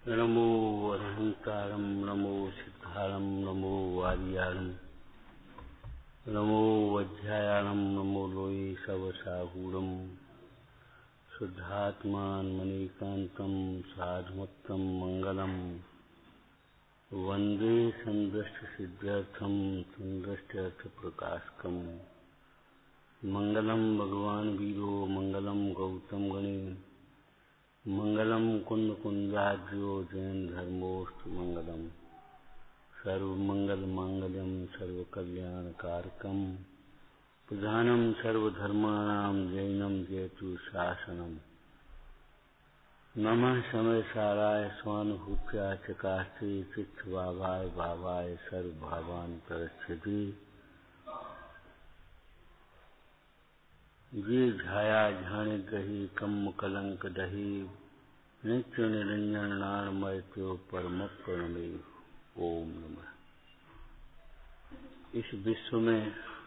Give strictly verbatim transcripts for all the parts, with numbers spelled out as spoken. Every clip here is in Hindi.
नमो अरहंतारं नमो सिद्धारं नमो वारियारं नमो वज्रायाणं नमो लोये सवसाहूरं शुद्धात्मान मणिकान्तं साधुमत्तं मंगलम वंदे संदृष्ट सिद्ध्यर्थं संदृष्ट्यर्थ प्रकाशकम् मंगलम भगवान वीरो मंगलम गौतम गणे मंगलम कुंद कुंजाद्यो जैन धर्मोस्तु मंगलम सर्वमंगल मांगल्यम सर्वकल्याणकारकम प्रधानम सर्वधर्माणां जैनम जयतु शासनम नमः समय साराय स्वानुभूत्या चकास्ते चित्त भावाय भावाय सर्वभावान प्ररक्षति ये झाया झाने गही कम कलंक दही नित्य निरंजन नारमय त्यो परम प्रणमे ओम नमः। इस विश्व में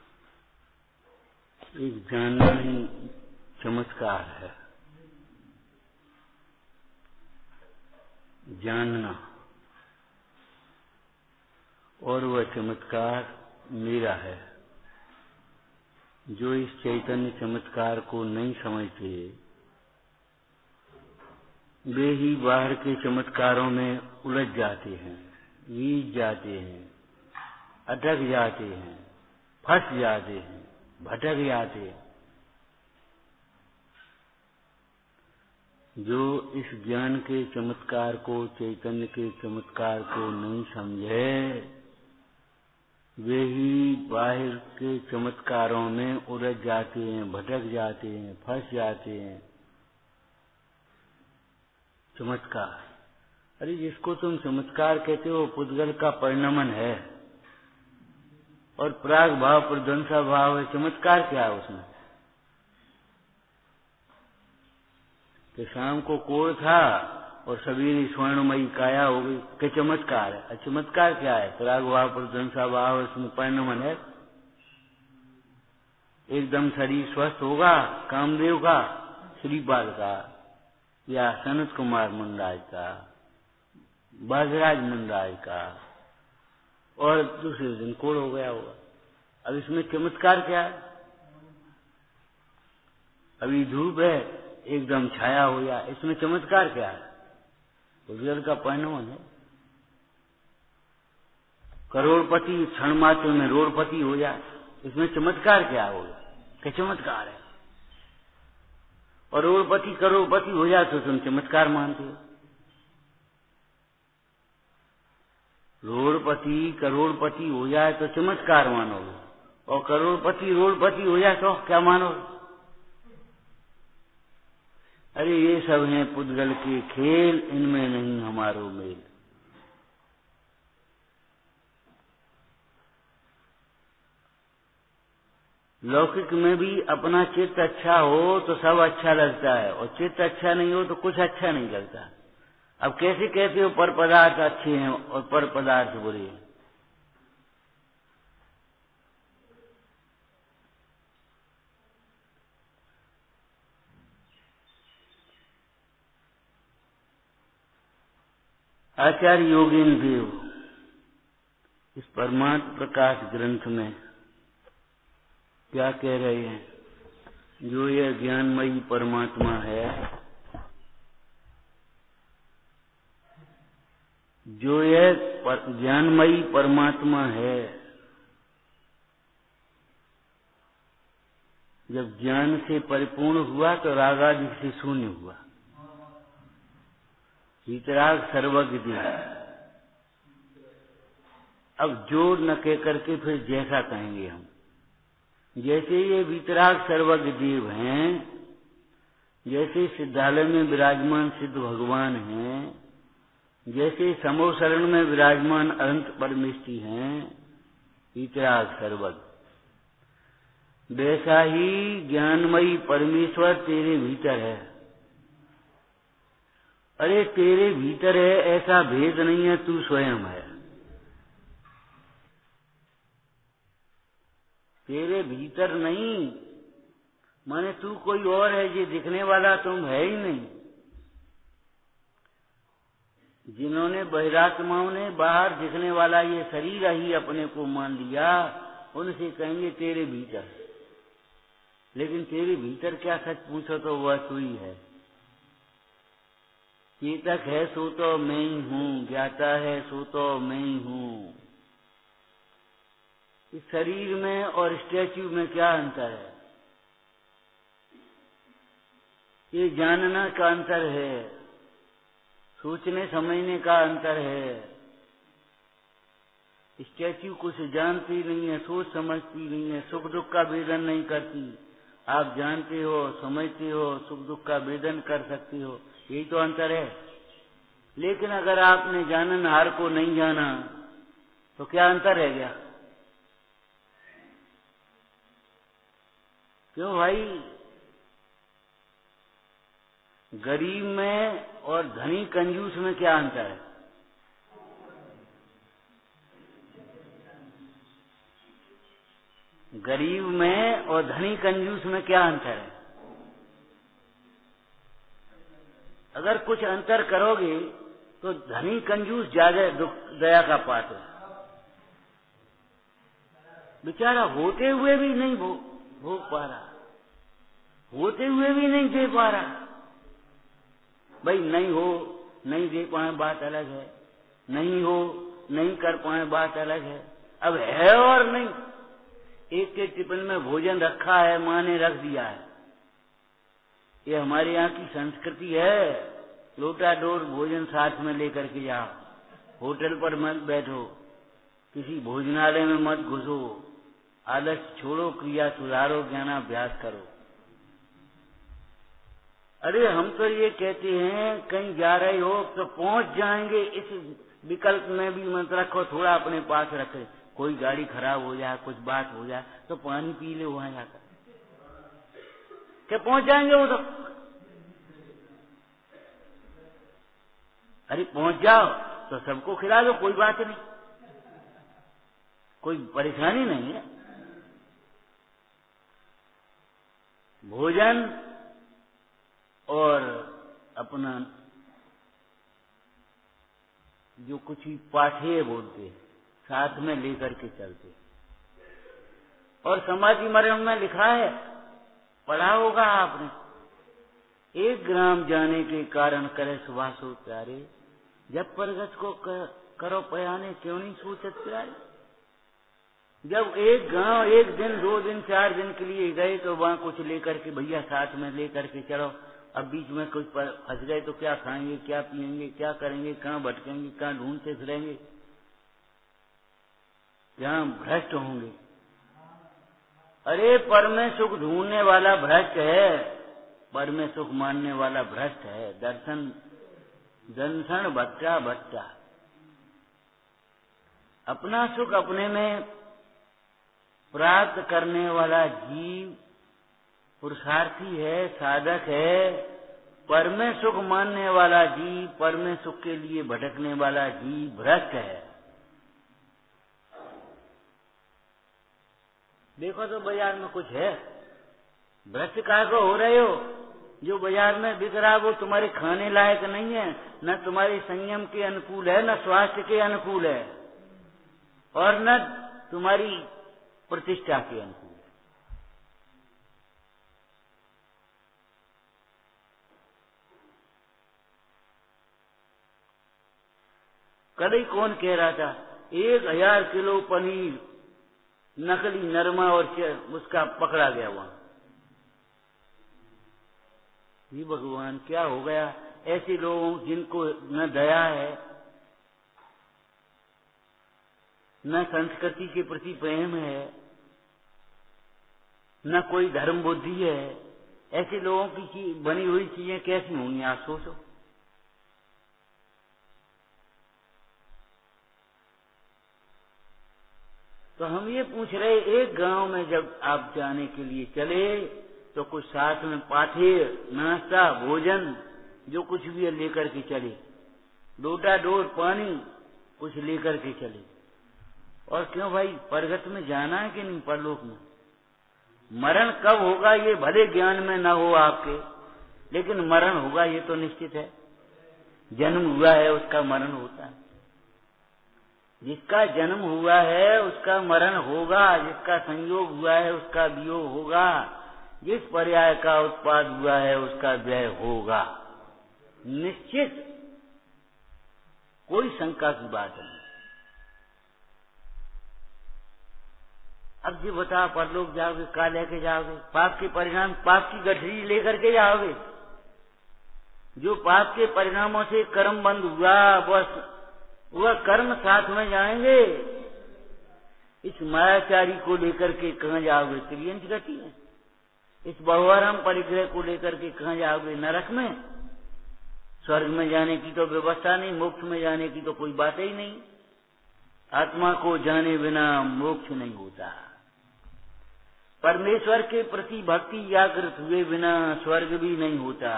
एक जानना ही चमत्कार है, जानना, और वह चमत्कार मेरा है। जो इस चैतन्य चमत्कार को नहीं समझते वे ही बाहर के चमत्कारों में उलझ जाते हैं, वीज जाते हैं, अटक जाते हैं, फंस जाते हैं, भटक जाते हैं। जो इस ज्ञान के चमत्कार को, चैतन्य के चमत्कार को नहीं समझे वे ही बाहर के चमत्कारों में उलझ जाते हैं, भटक जाते हैं, फंस जाते हैं। चमत्कार, अरे जिसको तुम चमत्कार कहते हो पुद्गल का परिणमन है और प्राग भाव प्रध्वंसा भाव है। चमत्कार क्या है उसमें? कि शाम को कोड़ था और सभी स्वर्णमयी काया हो गई, के चमत्कार है। चमत्कार क्या है? प्राग भाव प्रध्वंसा भाव, इसमें परिणमन है। एकदम शरीर स्वस्थ होगा, कामदेव का, श्रीपाद का या सनत कुमार मुंडाज का, बाजराज मुंडाज का, और दूसरे दिन कोड़ हो गया होगा। अब इसमें चमत्कार क्या है? अभी धूप है, एकदम छाया हो गया, इसमें चमत्कार क्या है? उज्जवल का परिणमन है। करोड़पति क्षण मात्र में रोड़पति हो जाए, इसमें चमत्कार क्या होगा? क्या चमत्कार है? और रोड़पति करोड़पति हो जाए तो तुम चमत्कार मानते हो। रोड़पति करोड़पति हो जाए तो चमत्कार मानोगे, और करोड़पति रोड़पति हो जाए तो क्या मानोगे? अरे ये सब हैं पुद्गल के खेल, इनमें नहीं हमारो मेल। लौकिक में भी अपना चित्त अच्छा हो तो सब अच्छा लगता है, और चित्त अच्छा नहीं हो तो कुछ अच्छा नहीं लगता। अब कैसे कहते हो पर पदार्थ अच्छे हैं और पर पदार्थ बुरे हैं? आचार्य योगेंद्र देव इस परमात्म प्रकाश ग्रंथ में क्या कह रहे हैं? जो यह ज्ञानमयी परमात्मा है, जो यह पर, ज्ञानमयी परमात्मा है, जब ज्ञान से परिपूर्ण हुआ तो रागादि से शून्य हुआ। वीतराग सर्वज्ञ देव। अब जोड़ न कह करके फिर जैसा कहेंगे हम। जैसे ये वीतराग सर्वज्ञ देव हैं, जैसे सिद्धालय में विराजमान सिद्ध भगवान हैं, जैसे समोशरण में विराजमान अनंत परमेष्टि हैं, वीतराग सर्वज्ञ, वैसा ही ज्ञानमयी परमेश्वर तेरे भीतर है। अरे तेरे भीतर है ऐसा भेद नहीं है, तू स्वयं है। तेरे भीतर नहीं माने तू कोई और है, ये दिखने वाला तुम है ही नहीं। जिन्होंने बहिरात्माओं ने बाहर दिखने वाला ये शरीर ही अपने को मान लिया, उनसे कहेंगे तेरे भीतर, लेकिन तेरे भीतर क्या सच पूछो तो वह तू ही है। चेतक है सो तो मैं ही हूँ, ज्ञाता है सो तो मैं ही हूँ। इस शरीर में और स्टैच्यू में क्या अंतर है? ये जानना का अंतर है, सोचने समझने का अंतर है। स्टैच्यू कुछ जानती नहीं है, सोच समझती नहीं है, सुख दुख का वेदन नहीं करती। आप जानते हो, समझते हो, सुख दुख का वेदन कर सकती हो, यही तो अंतर है। लेकिन अगर आपने जाननहार को नहीं जाना तो क्या अंतर रह गया? क्यों भाई? गरीब में और धनी कंजूस में क्या अंतर है? गरीब में और धनी कंजूस में क्या अंतर है? अगर कुछ अंतर करोगे तो धनी कंजूस ज्यादा दया का पात्र है। बेचारा होते हुए भी नहीं भोग पा रहा, होते हुए भी नहीं दे पा रहा। भाई नहीं हो, नहीं दे पाए बात अलग है, नहीं हो, नहीं कर पाए बात अलग है। अब है और नहीं, एक के टिफिन में भोजन रखा है, माँ ने रख दिया है। ये हमारे यहाँ की संस्कृति है। लोटा डोर भोजन साथ में लेकर के जाओ, होटल पर मत बैठो, किसी भोजनालय में मत घुसो, आलस्य छोड़ो, क्रिया सुधारो, ज्ञानाभ्यास करो। अरे हम तो ये कहते हैं कहीं जा रहे हो तो पहुंच जाएंगे, इस विकल्प में भी मत रखो, थोड़ा अपने पास रखे। कोई गाड़ी खराब हो जाए, कुछ बात हो जाए तो पानी पी ले वहां जाकर, क्या पहुंच जाएंगे वो तो। अरे पहुंच जाओ तो सबको खिला दो, कोई बात नहीं, कोई परेशानी नहीं है। भोजन और अपना जो कुछ भी पाठेय बोलते साथ में लेकर के चलते। और समाधि मरण में लिखा है, पढ़ा होगा आपने, एक ग्राम जाने के कारण करे सुभाषो प्यारे, जब परगत को करो पयाने क्यों नहीं सोचत प्यारे। जब एक गांव एक दिन दो दिन चार दिन के लिए गए तो वहां कुछ लेकर के, भैया साथ में लेकर के चलो, अब बीच में कुछ फंस गए तो क्या खाएंगे, क्या पिएंगे, क्या करेंगे, कहाँ भटकेंगे, कहाँ ढूंढते फिरेंगे, जहाँ भ्रष्ट होंगे। अरे पर में सुख ढूंढने वाला भ्रष्ट है, पर में सुख मानने वाला भ्रष्ट है। दर्शन दर्शन भट्टा भट्टा। अपना सुख अपने में प्राप्त करने वाला जीव पुरुषार्थी है, साधक है। पर में सुख मानने वाला जीव, पर में सुख के लिए भटकने वाला जीव भ्रष्ट है। देखो तो बाजार में कुछ है, भ्रष्ट काहे को हो रहे हो? जो बाजार में बिक रहा वो तुम्हारे खाने लायक नहीं है, न तुम्हारे संयम के अनुकूल है, न स्वास्थ्य के अनुकूल है, और न तुम्हारी प्रतिष्ठा के अनुकूल है। कल ही कौन कह रहा था, एक हजार किलो पनीर नकली नरमा और उसका पकड़ा गया वहां। ये भगवान क्या हो गया ऐसे लोगों जिनको न दया है, न संस्कृति के प्रति प्रेम है, न कोई धर्म बुद्धि है। ऐसे लोगों की चीज बनी हुई चीजें कैसी होंगी, आप सोचो। तो हम ये पूछ रहे, एक गांव में जब आप जाने के लिए चले तो कुछ साथ में पाठेय, नाश्ता, भोजन जो कुछ भी है लेकर के चले, लोटा डोर पानी कुछ लेकर के चले। और क्यों भाई, परगत में जाना है कि नहीं, परलोक में? मरण कब होगा ये भले ज्ञान में न हो आपके, लेकिन मरण होगा ये तो निश्चित है। जन्म हुआ है उसका मरण होता है, जिसका जन्म हुआ है उसका मरण होगा, जिसका संयोग हुआ है उसका वियोग होगा, जिस पर्याय का उत्पाद हुआ है उसका व्यय होगा, निश्चित, कोई शंका की बात नहीं। अब जी बता, परलोक जाओगे, का लेके जाओगे? पाप के परिणाम, पाप की गठरी लेकर के जाओगे। जो पाप के परिणामों से कर्म बंद हुआ, बस वह कर्म साथ में जाएंगे। इस मायाचारी को लेकर के कहाँ जाओगे? त्रियंच गति में। इस बहुआराम परिग्रह को लेकर के कहाँ जाओगे? नरक में। स्वर्ग में जाने की तो व्यवस्था नहीं, मोक्ष में जाने की तो कोई बात ही नहीं। आत्मा को जाने बिना मोक्ष नहीं होता। परमेश्वर के प्रति भक्ति जागृत हुए बिना स्वर्ग भी नहीं होता।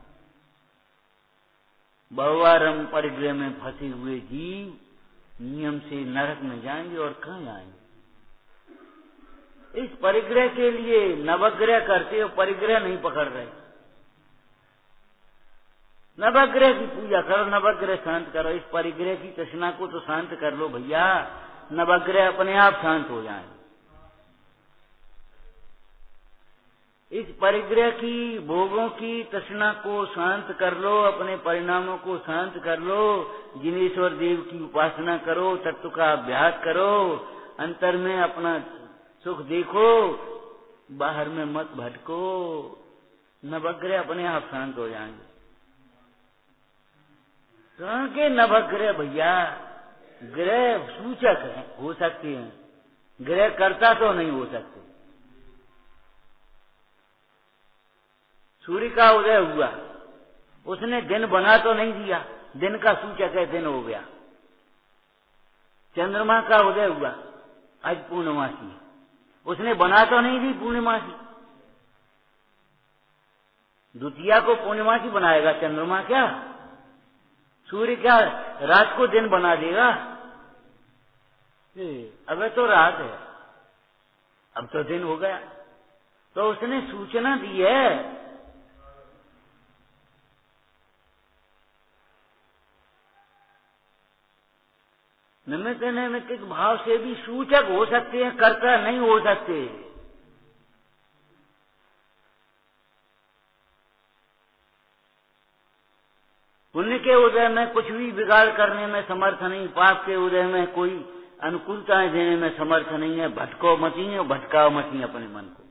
बहुआरम परिग्रह में फंसे हुए जीव नियम से नरक में जाएंगे और कहाँ जाएंगे? इस परिग्रह के लिए नवग्रह करते हो, परिग्रह नहीं पकड़ रहे। नवग्रह की पूजा करो, नवग्रह शांत करो। इस परिग्रह की तृष्णा को तो शांत कर लो भैया, नवग्रह अपने आप शांत हो जाए। इस परिग्रह की, भोगों की तृष्णा को शांत कर लो, अपने परिणामों को शांत कर लो। जिनेश्वर देव की उपासना करो, तत्व का अभ्यास करो, अंतर में अपना सुख देखो, बाहर में मत भटको। नवग्रह अपने आप शांत हो जाएंगे। कहाँ के नवग्रह भैया? ग्रह सूचक है, हो सकते हैं, ग्रह कर्ता तो नहीं हो सकते। सूर्य का उदय हुआ, उसने दिन बना तो नहीं दिया, दिन का सूचक है, दिन हो गया। चंद्रमा का उदय हुआ, आज पूर्णमासी है, उसने बना तो नहीं दी पूर्णमासी। द्वितीया को पूर्णमासी बनाएगा चंद्रमा क्या? सूर्य क्या रात को दिन बना देगा? अब तो रात है, अब तो दिन हो गया। तो उसने सूचना दी है। निमित्त नैमित्तिक भाव से भी सूचक हो सकते हैं, कर्ता नहीं हो सकते। पुण्य के उदय में कुछ भी बिगाड़ करने में समर्थ नहीं, पाप के उदय में कोई अनुकूलताएं देने में समर्थ नहीं है। भटको मती है, भटकाओ मती अपने मन को।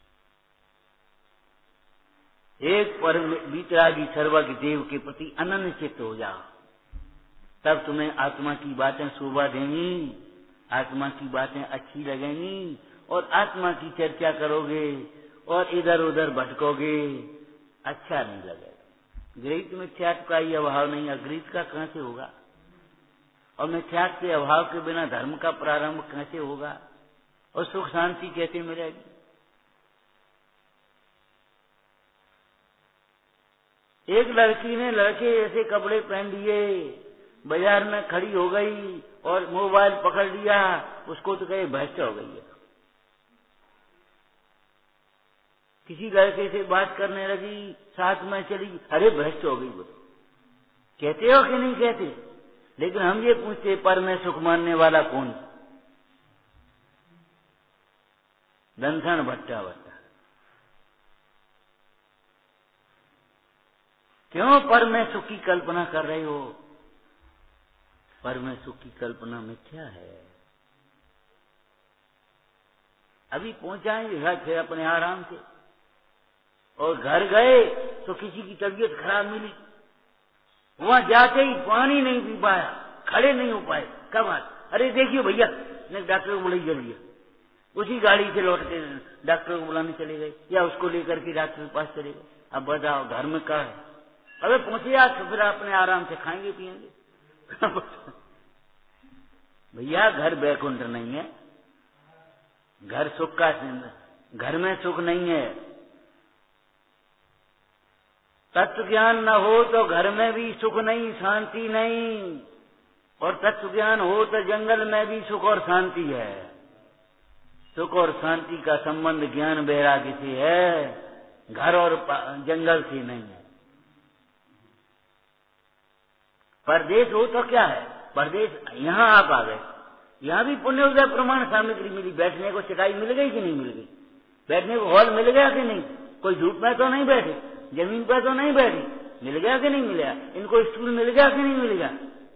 एक परम वितरागी सर्वज्ञ देव के प्रति अनन्य चित्त हो जाओ, तब तुम्हें आत्मा की बातें शोभा देंगी, आत्मा की बातें अच्छी लगेंगी, और आत्मा की चर्चा करोगे और इधर उधर भटकोगे, अच्छा नहीं लगेगा। गृहीत मिथ्यात्व का ही अभाव नहीं, अगृहीत का कहां से होगा? और मिथ्यात्व के अभाव के बिना धर्म का प्रारंभ कैसे होगा? और सुख शांति कैसे मिलेगी? एक लड़की ने लड़के ऐसे कपड़े पहन लिए, बाजार में खड़ी हो गई और मोबाइल पकड़ लिया, उसको तो कहे भ्रष्ट हो गई है। किसी लड़के से बात करने लगी, साथ में चली, अरे भ्रष्ट हो गई। वो कहते हो कि नहीं कहते? लेकिन हम ये पूछते, पर में सुख मानने वाला कौन? दंसन भट्टा भट्टा। क्यों पर में सुख की कल्पना कर रहे हो? पर में सुख की कल्पना मिथ्या है। अभी पहुंचाएंगे घर से अपने आराम से, और घर गए तो किसी की तबीयत खराब मिली, वहां जाते ही पानी नहीं पी पाया, खड़े नहीं हो पाए। कब आज? अरे देखिए भैया, ने डॉक्टर को बुलाई जल्दी, उसी गाड़ी से लौट के डॉक्टर को बुलाने चले गए, या उसको लेकर के डॉक्टर के पास चले गए। अब बताओ घर में क्या है? अबे पहुंचे आज तो फिर अपने आराम से खाएंगे पिएंगे। भैया घर बैकुंठ नहीं है, घर सुख का, घर में सुख नहीं है। तत्व ज्ञान न हो तो घर में भी सुख नहीं, शांति नहीं, और तत्व ज्ञान हो तो जंगल में भी सुख और शांति है। सुख और शांति का संबंध ज्ञान वैराग्य से है, घर और जंगल से नहीं है। परदेश हो तो क्या है, परदेश यहाँ आप आ गए, यहाँ भी पुण्योदय प्रमाण सामग्री मिली, बैठने को चटाई मिल गई कि नहीं मिल गई, बैठने को हॉल मिल गया कि नहीं, कोई धूप में तो नहीं बैठे, जमीन पर तो नहीं बैठे, मिल गया कि नहीं मिल गया, इनको स्टूल मिल गया कि नहीं मिल गया।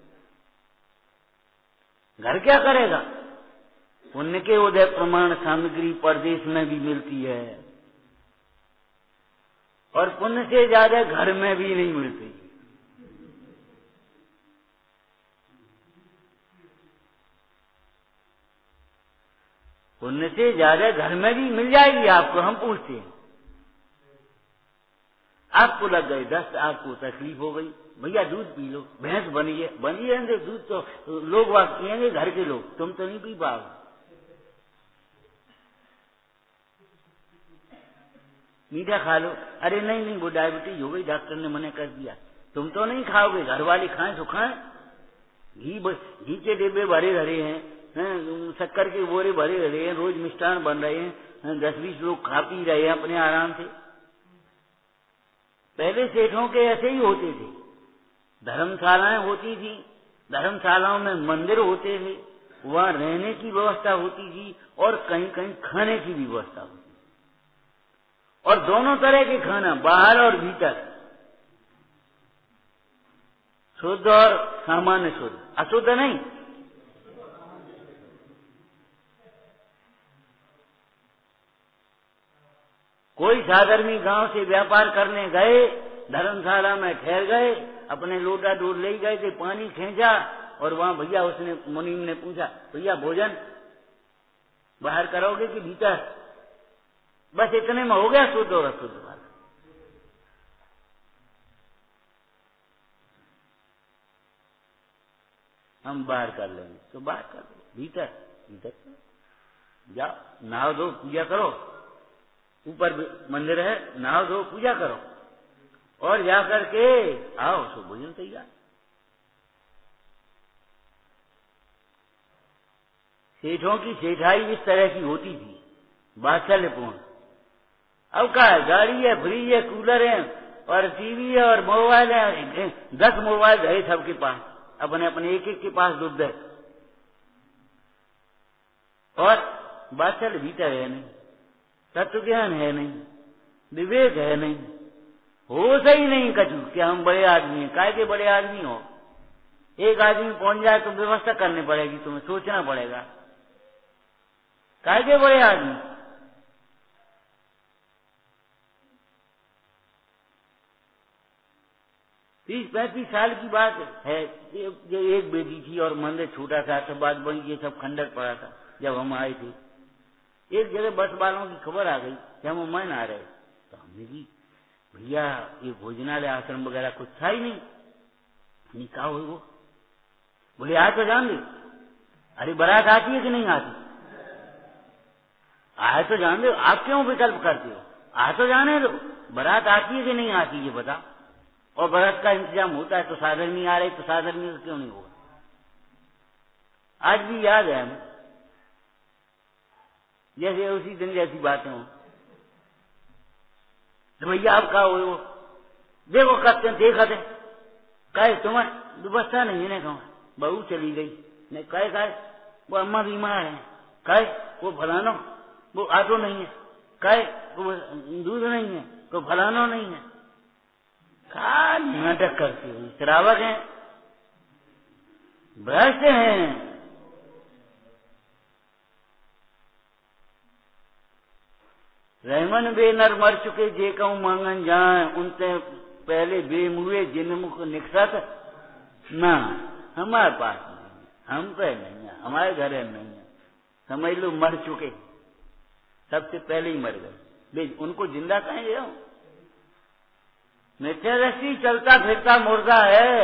घर क्या करेगा, पुण्य के उदय प्रमाण सामग्री परदेश में भी मिलती है और पुण्य से ज्यादा घर में भी नहीं मिलती। पुण्य से ज्यादा घर में भी मिल जाएगी आपको। हम पूछते हैं, आपको लग गई दस्त, आपको तकलीफ हो गई, भैया दूध पी लो, भैंस बनी है, बनी है दूध तो लोग वाक पियेंगे, घर के लोग, तुम तो नहीं पी पाओगे। मीठा खा लो, अरे नहीं नहीं वो डायबिटीज हो गई, डॉक्टर ने मना कर दिया, तुम तो नहीं खाओगे, घर वाले खाएं तो खाएं। घी घी के डिब्बे भरे भरे हैं, शक्कर के बोरे भरे भरे हैं, रोज मिष्ठान बन रहे हैं, दस बीस लोग खा पी रहे हैं अपने आराम से। पहले सेठों के ऐसे ही होते थे, धर्मशालाएं होती थी, धर्मशालाओं में मंदिर होते थे, वहां रहने की व्यवस्था होती थी और कहीं कहीं खाने की भी व्यवस्था होती थी, और दोनों तरह के खाना, बाहर और भीतर, शुद्ध और सामान्य शुद्ध, अशुद्ध नहीं। कोई साधर्मी गांव से व्यापार करने गए, धर्मशाला में ठहर गए, अपने लोटा दूर ले गए थे, पानी खींचा और वहां भैया उसने मुनीम ने पूछा, भैया भोजन बाहर करोगे कि भीतर? बस इतने में हो गया शुद्ध और अशुद्ध वाला। हम बाहर कर लेंगे तो बाहर कर लो, भीतर भीतर जाओ, नहाओ दो, पूजा करो, ऊपर मंदिर है, नहाओ दो, पूजा करो और जा करके आओ, सो भोजन तैयार। सेठों की सेठाई इस तरह की होती थी, वात्सल्यपूर्ण। अब क्या है, गाड़ी है, फ्रिज है, कूलर है और टीवी है और मोबाइल है, दस मोबाइल है सबके पास, अपने अपने एक एक के पास दुध है, और वात्सल्य भीतर है नहीं, तत्व ज्ञान है नहीं, विवेक है नहीं, होश ही नहीं कछु कि हम बड़े आदमी हैं। काय के बड़े आदमी हो, एक आदमी पहुंच जाए तो व्यवस्था करनी पड़ेगी, तुम्हें सोचना पड़ेगा, काय के बड़े आदमी। तीस पैंतीस साल की बात है, जो एक बेटी थी और मंदिर छोटा सा था, बाद बनी, ये सब खंडर पड़ा था जब हम आए थे। एक जगह बस वालों की खबर आ गई कि हम उम्मैन आ रहे, तो हमने भी भैया ये भोजनालय आश्रम वगैरह कुछ था ही नहीं, निकाह हुई वो, बोले आज तो जान दे, अरे बारात आती है कि नहीं आती, आए तो जान दो, आप क्यों विकल्प करते हो, आ तो जाने दो, बारात आती है कि नहीं आती ये बता, और बारात का इंतजाम होता है तो साधन नहीं आ रहे, तो साधन में क्यों नहीं होगा। आज भी याद है हमें, जैसे उसी दिन जैसी बातें हो, तो भैया आप कहा हो, देखो करते हैं, देखा थे, कहे तुम्हें व्यवस्था नहीं है, कहा बहू चली गई, नहीं कहे कहे वो अम्मा बीमार है, कहे वो फलानो, वो आटो नहीं है, कहे वो दूध नहीं है, तो फलानो नहीं है, कहा नाटक करते हैं, श्रावक हैं, भ्रष्ट हैं। रहमन बे नर मर चुके जे कहूं मांगन जाए, उनसे पहले बेमुए जिनमुख निकसत ना, हमारे पास नहीं, हम पे नहीं है, हमारे घर नहीं है, समझ लो मर चुके, सबसे पहले ही मर गए, उनको जिंदा कहेंगे हम। मिथ्या दृष्टि चलता फिरता मुर्दा है,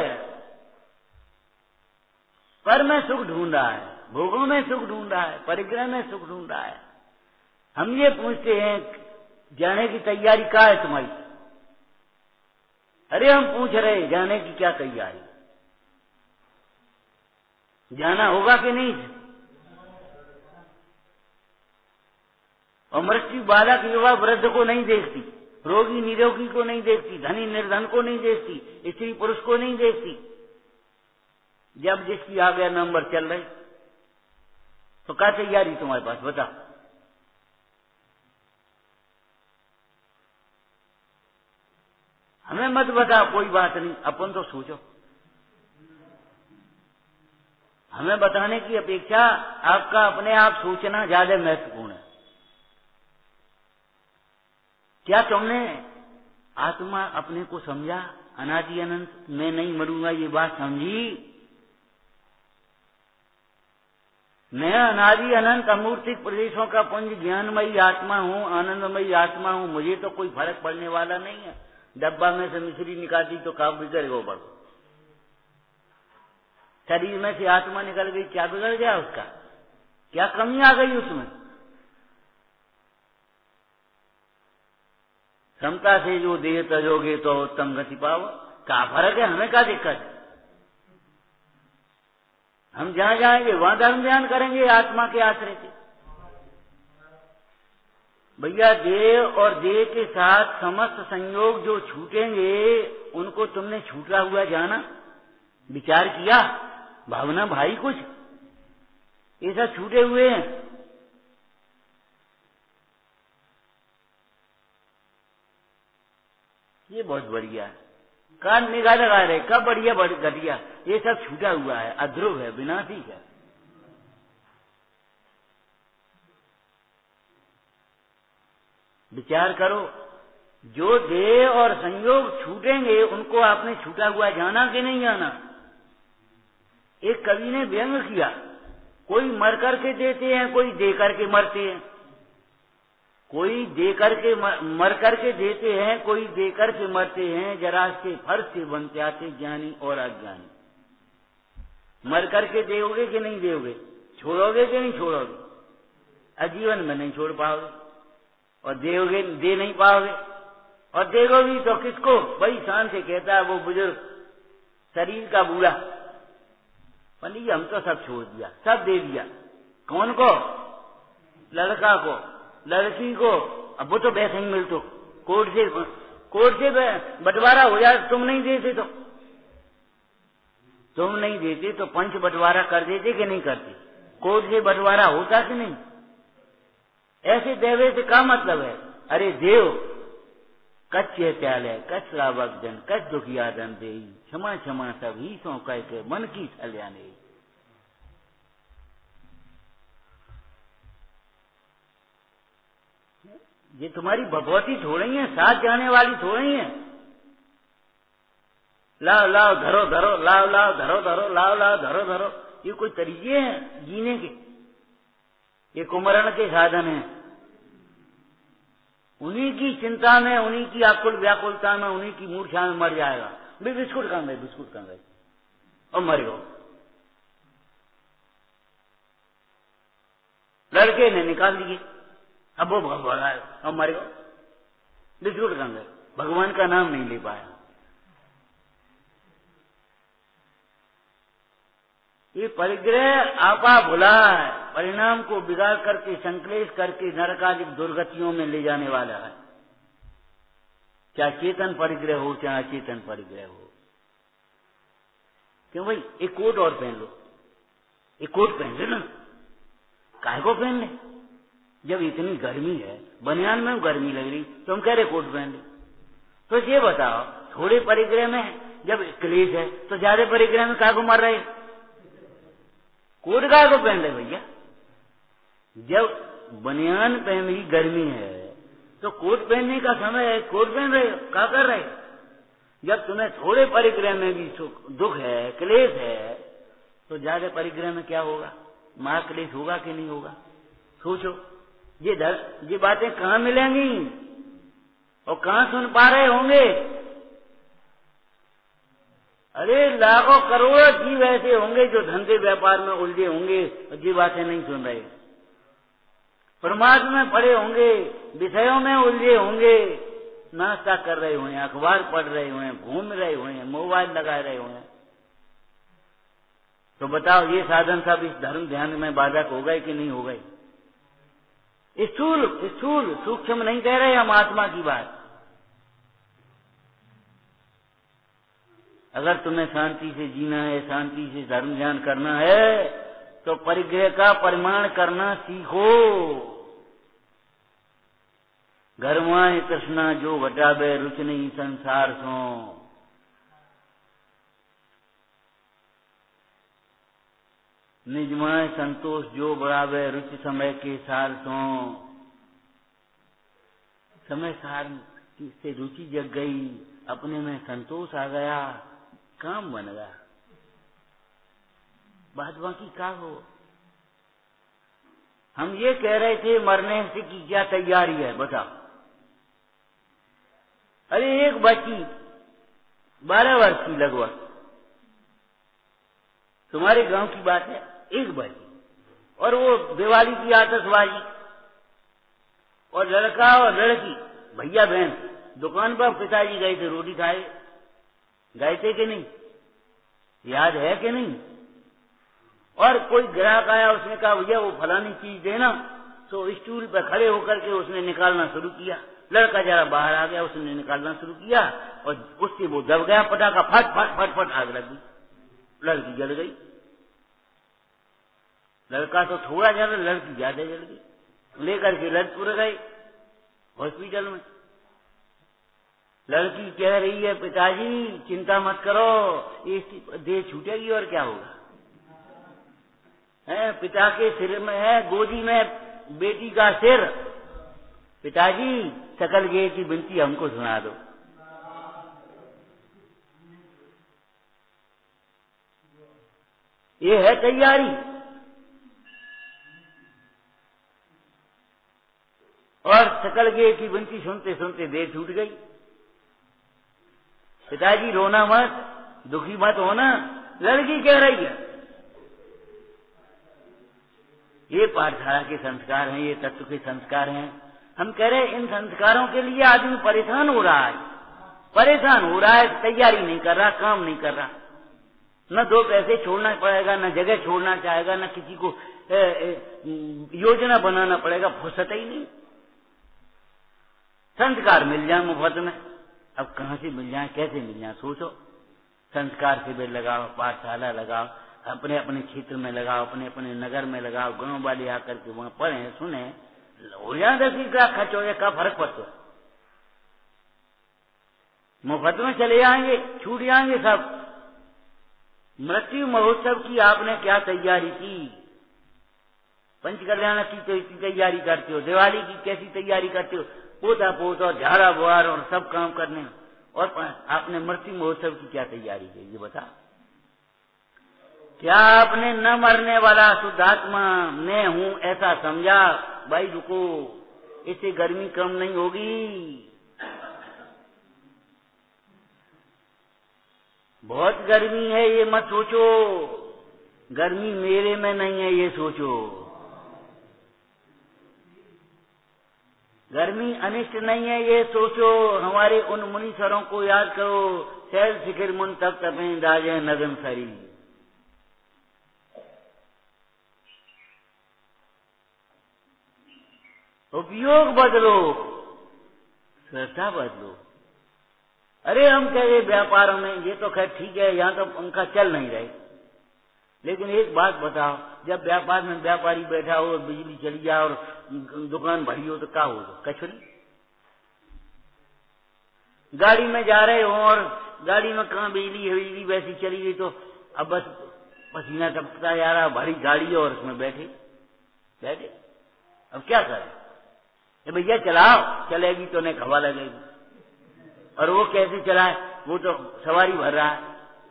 पर में सुख ढूंढ रहा है, भोगों में सुख ढूंढ रहा है, परिग्रह में सुख ढूंढ रहा है। हम ये पूछते हैं जाने की तैयारी क्या है तुम्हारी, अरे हम पूछ रहे जाने की क्या तैयारी, जाना होगा कि नहीं। और मृत्यु बालक युवा वृद्ध को नहीं देखती, रोगी निरोगी को नहीं देखती, धनी निर्धन को नहीं देखती, स्त्री पुरुष को नहीं देखती, जब जिसकी आ गया नंबर चल रही, तो क्या तैयारी तुम्हारे पास बता? हमें मत बता, कोई बात नहीं, अपन तो सोचो। हमें बताने की अपेक्षा आपका अपने आप सोचना ज्यादा महत्वपूर्ण है। क्या तुमने आत्मा अपने को समझा? अनादि अनंत मैं नहीं मरूंगा, ये बात समझी? मैं अनादि अनंत अमूर्तिक प्रदेशों का पुंज ज्ञानमयी आत्मा हूँ, आनंदमयी आत्मा हूँ, मुझे तो कोई फर्क पड़ने वाला नहीं है। डब्बा में से मिश्री निकाली तो काम बिगड़ गो बड़, शरीर में से आत्मा निकल गई, क्या बिगड़ गया उसका? क्या कमी आ गई उसमें? समता से जो देह तजोगे तो उत्तम गति पाओ। क्या फर्क है? हमें क्या दिक्कत है? हम जहां जाएंगे वहां धर्म ध्यान करेंगे आत्मा के आश्रय से। भैया देह और देह के साथ समस्त संयोग जो छूटेंगे उनको तुमने छूटा हुआ जाना? विचार किया? भावना भाई कुछ ये सब छूटे हुए हैं। ये बहुत बढ़िया है, कान निगाह लगा रहे, कब बढ़िया बढ़ घटिया, ये सब छूटा हुआ है, अध्रुव है, विनाशी है। विचार करो, जो देह और संयोग छूटेंगे उनको आपने छूटा हुआ जाना कि नहीं जाना? एक कवि ने व्यंग किया, कोई मर करके देते हैं, कोई दे करके मरते हैं। कोई दे करके मर करके देते हैं, कोई दे करके मरते हैं। जरा से फर्श से बनते आते ज्ञानी और अज्ञानी। मर करके दोगे कि नहीं दोगे? छोड़ोगे कि नहीं छोड़ोगे? आजीवन में नहीं छोड़ पाओगे, और दोगे दे नहीं पाओगे। और देगो भी तो किसको? बड़ी शान से कहता है वो बुजुर्ग, शरीर का बूढ़ा, पंडित जी हम तो सब छोड़ दिया, सब दे दिया। कौन को? लड़का को, लड़की को। अब वो तो वैसे ही मिलते, कोर्ट से कोर्ट से बंटवारा हो जाए, तुम नहीं देते तो तुम नहीं देते तो पंच बंटवारा कर देते कि नहीं करते? कोर्ट से बंटवारा होता कि नहीं? ऐसे देवे से क्या मतलब है? अरे देव कच्चे त्याले कच रावक जन कच दुखिया दन दे, क्षमा क्षमा सब ही सौ कह के मन की छल्याने। ये तुम्हारी भगवती थोड़ी है, साथ जाने वाली थोड़ी है। लाओ लाओ धरो धरो, लाओ लाओ धरो धरो, लाओ लाओ धरो धरो, ये कोई तरीके हैं जीने के? ये कुमरण के साधन हैं। उन्हीं की चिंता में, उन्हीं की आकुल व्याकुलता में, उन्हीं की मूर्छा में मर जाएगा। भी बिस्कुट खा गए, बिस्कुट खा गए और मर गए। लड़के ने निकाल दिए, अब वो भगवान आए और मर गए, बिस्कुट खा गए, भगवान का नाम नहीं ले पाया। ये परिग्रह आपा भुला है, परिणाम को बिगाड़ करके संक्लेश करके नरकादिक दुर्गतियों में ले जाने वाला है। चाहे चेतन परिग्रह हो चाहे अचेतन परिग्रह हो। क्यों भाई? एक कोट और पहन लो, एक कोट पहन लो ना, काहे को पहन ले? जब इतनी गर्मी है, बनियान में गर्मी लग रही, तो हम कह रहे कोट पहन ले। तो ये बताओ, थोड़े परिग्रह में जब क्लेश है तो ज्यादा परिग्रह में काहे को मर रहे? कोट काहे को पहन ले भैया? जब बनियान पहन ही गर्मी है तो कोट पहनने का समय है, कोट पहन रहे हो, क्या कर रहे? जब तुम्हें थोड़े परिग्रह में भी सुख दुख है, क्लेश है, तो ज्यादा परिग्रह में क्या होगा? महाक्लेश होगा कि नहीं होगा? सोचो, ये दर, ये बातें कहाँ मिलेंगी और कहाँ सुन पा रहे होंगे? अरे लाखों करोड़ों जीव ऐसे होंगे जो धंधे व्यापार में उलझे होंगे और ये बातें नहीं सुन रहे। परमात्मा में पड़े होंगे, विषयों में उलझे होंगे, नाश्ता कर रहे होंगे, अखबार पढ़ रहे होंगे, घूम रहे होंगे, मोबाइल लगा रहे होंगे। तो बताओ, ये साधन सब इस धर्म ध्यान में बाधक हो गए कि नहीं हो गए? स्थूल स्थूल सूक्ष्म नहीं कह रहे हम, आत्मा की बात। अगर तुम्हें शांति से जीना है, शांति से धर्म ध्यान करना है, तो परिग्रह का परिमाण करना सीखो। घरमाए कृष्णा जो वटावे रुच नहीं संसार सो। निजमाए संतोष जो बढ़ावे रुचि समय के सार सो। समय सार से रुचि जग गई, अपने में संतोष आ गया, काम बन गया, बात बाकी का हो। हम ये कह रहे थे मरने से की क्या तैयारी है बताओ। अरे एक बच्ची बारह वर्ष की लगभग, तुम्हारे गांव की बात है, एक बच्ची, और वो दिवाली की आतशबाजी, और लड़का और लड़की भैया बहन दुकान पर, पिताजी गए थे रोटी खाए, गए थे कि नहीं, याद है कि नहीं। और कोई ग्राहक आया, उसने कहा भैया वो फलानी चीज देना, तो स्टूल पर खड़े होकर के उसने निकालना शुरू किया। लड़का जरा बाहर आ गया, उसने निकालना शुरू किया और उससे वो दब गया, पटाखा फट फट फट फट आग लग गई, लड़की जल गई। लड़का तो थोड़ा जल, लड़की ज्यादा जल गई। लेकर के ललितपुर गए हॉस्पिटल में। लड़की कह रही है पिताजी चिंता मत करो, इसकी देह छूटेगी और क्या होगा। है पिता के सिर में है, गोदी में बेटी का सिर। पिताजी सकल गे की विनती हमको सुना दो। ये है तैयारी। और सकल गे की विनती सुनते सुनते देर छूट गई। पिताजी रोना मत, दुखी मत होना, लड़की कह रही है। ये पाठशाला के संस्कार हैं, ये तत्व के संस्कार हैं। हम कह रहे हैं इन संस्कारों के लिए आदमी परेशान हो रहा है, परेशान हो रहा है, तैयारी नहीं कर रहा, काम नहीं कर रहा। न दो पैसे छोड़ना पड़ेगा, न जगह छोड़ना चाहेगा, न किसी को ए, ए, योजना बनाना पड़ेगा, फुर्सत ही नहीं। संस्कार मिल जाए मुफ्त में, अब कहां से मिल जाए, कैसे मिल जाए, सोचो। संस्कार शिविर लगाओ, पाठशाला लगाओ, अपने अपने क्षेत्र में लगाओ, अपने अपने नगर में लगाओ, गांव वाले आकर के वहां पढ़े सुने, हो जाए दस बीस लाख खर्च हो जाए, का फर्क पड़ता है। मुफ्त में चले जाएंगे, छूट जाएंगे सब। मृत्यु महोत्सव की आपने क्या तैयारी की? पंचकल्याण की तो इतनी तैयारी करते हो, दिवाली की कैसी तैयारी करते हो, पोता पोत और झाड़ा बुहार और सब काम करने, और आपने मृत्यु महोत्सव की क्या तैयारी की ये बता। क्या आपने न मरने वाला शुद्धात्मा मैं हूं ऐसा समझा? भाई रुको, इससे गर्मी कम नहीं होगी। बहुत गर्मी है ये मत सोचो, गर्मी मेरे में नहीं है ये सोचो। गर्मी अनिष्ट नहीं है ये सोचो। हमारे उन मुनीश्वरों को याद करो, शैल शिखर मुन तक तपें दाजे नगन सरी। उपयोग बदलो, श्रद्धा बदलो। अरे हम कह रहे व्यापारों में ये तो खैर ठीक है, यहाँ तो उनका चल नहीं रहे, लेकिन एक बात बताओ, जब व्यापार में व्यापारी बैठा हो और बिजली चली जाए और दुकान भरी हो तो क्या हो? कचरी। गाड़ी में जा रहे हो और गाड़ी में कहाँ बिजली है, बिजली वैसी चली गई तो अब बस पसीना टपकता जा रहा, भारी गाड़ी है और उसमें बैठे बैठे अब क्या करें? भैया चलाओ, चलेगी तो नहीं हवा लगेगी। और वो कैसे चलाए, वो तो सवारी भर रहा है।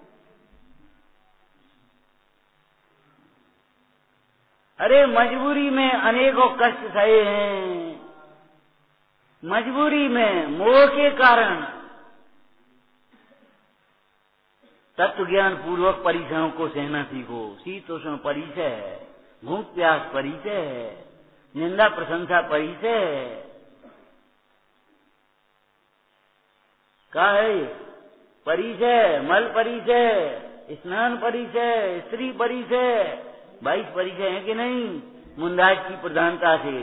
अरे मजबूरी में अनेकों कष्ट सहे हैं, मजबूरी में मोह के कारण। तत्व ज्ञान पूर्वक परीक्षाओं को सहना सीखो। शीतोष्ण परिचय, भूख प्यास परिचय, निंदा प्रशंसा परिचय। क्या है परिचय? मल परिचय, स्नान परिचय, स्त्री परिचय, बाईस परिचय है कि नहीं मुंदाज की प्रधानता से।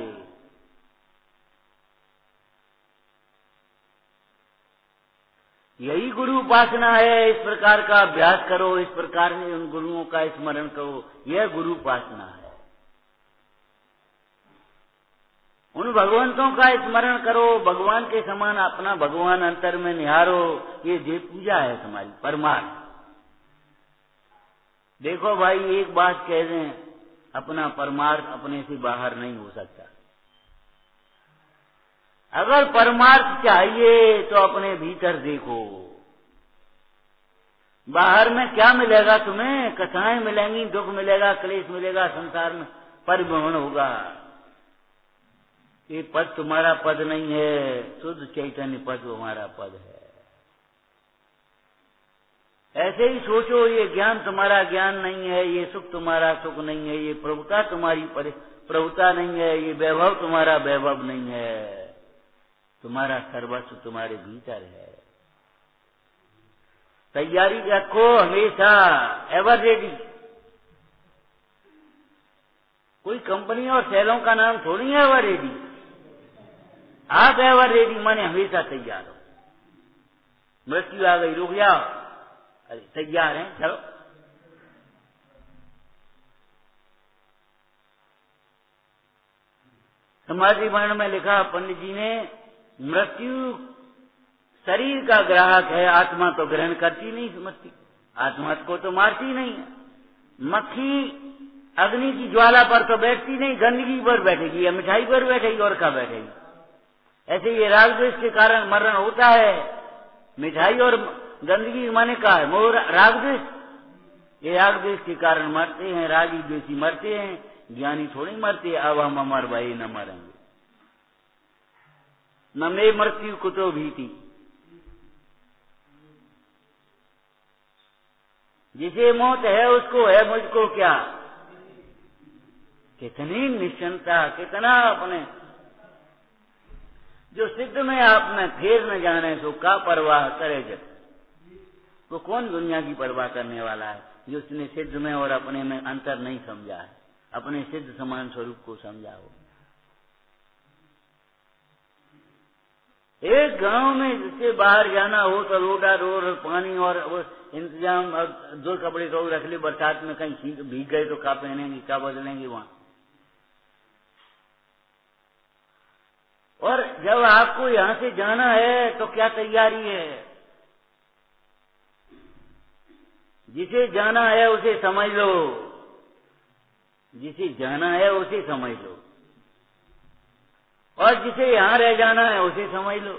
यही गुरु उपासना है। इस प्रकार का अभ्यास करो, इस प्रकार से उन गुरुओं का स्मरण करो, यह गुरु उपासना है। उन भगवंतों का स्मरण करो, भगवान के समान अपना भगवान अंतर में निहारो, ये देव पूजा है तुम्हारी परमार्थ। देखो भाई, एक बात कह दें, अपना परमार्थ अपने से बाहर नहीं हो सकता। अगर परमार्थ चाहिए तो अपने भीतर देखो। बाहर में क्या मिलेगा तुम्हें? कथाएं मिलेंगी, दुख मिलेगा, क्लेश मिलेगा, संसार में परिभ्रमण होगा। ये पद तुम्हारा पद नहीं है, शुद्ध चैतन्य पद तुम्हारा पद है। ऐसे ही सोचो, ये ज्ञान तुम्हारा ज्ञान नहीं है, ये सुख तुम्हारा सुख नहीं है, ये प्रभुता तुम्हारी प्रभुता नहीं है, ये वैभव तुम्हारा वैभव नहीं है। तुम्हारा सर्वस्व तुम्हारे भीतर है। तैयारी रखो हमेशा, एवर रेडी। कोई कंपनी और शैलों का नाम थोड़ी है एवर रेडी। आप एवर रेडी माने हमेशा तैयार हो। मृत्यु आ गई, रुक जाओ, अरे तैयार हैं, चलो। समाधि वर्ण में लिखा पंडित जी ने, मृत्यु शरीर का ग्राहक है, आत्मा तो ग्रहण करती नहीं समझती, आत्मा को तो मारती नहीं है। मक्खी अग्नि की ज्वाला पर तो बैठती नहीं, गंदगी पर बैठेगी या मिठाई पर बैठेगी और कहाँ बैठेगी। ऐसे ये राग द्वेष के कारण मरण होता है। मिठाई और गंदगी माने का है मोह राग द्वेष। ये राग द्वेष के कारण मरते हैं, रागी द्वेषी मरते हैं, ज्ञानी थोड़ी मरते। अब हम अमर भाई न मरेंगे। न मे मृत्यु कुतो भीति। जिसे मौत है उसको है, मुझको क्या। कितनी निश्चिंता, कितना अपने जो सिद्ध में आप में फेर न जाने सो का परवाह करे जग। तो कौन दुनिया की परवाह करने वाला है जो उसने सिद्ध में और अपने में अंतर नहीं समझा है, अपने सिद्ध समान स्वरूप को समझा हो। एक गांव में जिससे बाहर जाना हो तो लोटा रोड पानी और इंतजाम, दो कपड़े तो रख ले, बरसात में कहीं भीग गए तो क्या पहनेंगे, क्या बदलेंगे वहां। और जब आपको यहां से जाना है तो क्या तैयारी है। जिसे जाना है उसे समझ लो, जिसे जाना है उसे समझ लो, और जिसे यहां रह जाना है उसे समझ लो।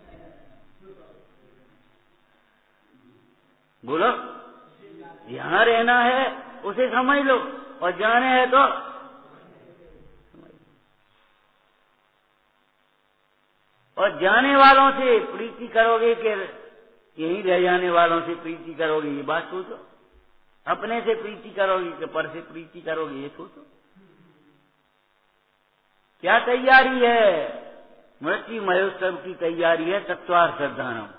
बोलो, यहां रहना है उसे समझ लो, और जाने है तो और जाने वालों से प्रीति करोगे कि यहीं रह जाने वालों से प्रीति करोगे, ये बात सोचो। अपने से प्रीति करोगे कि पर से प्रीति करोगे, ये सोचो। क्या तैयारी है? मृत्यु महोत्सव की तैयारी है तत्वार श्रद्धानम,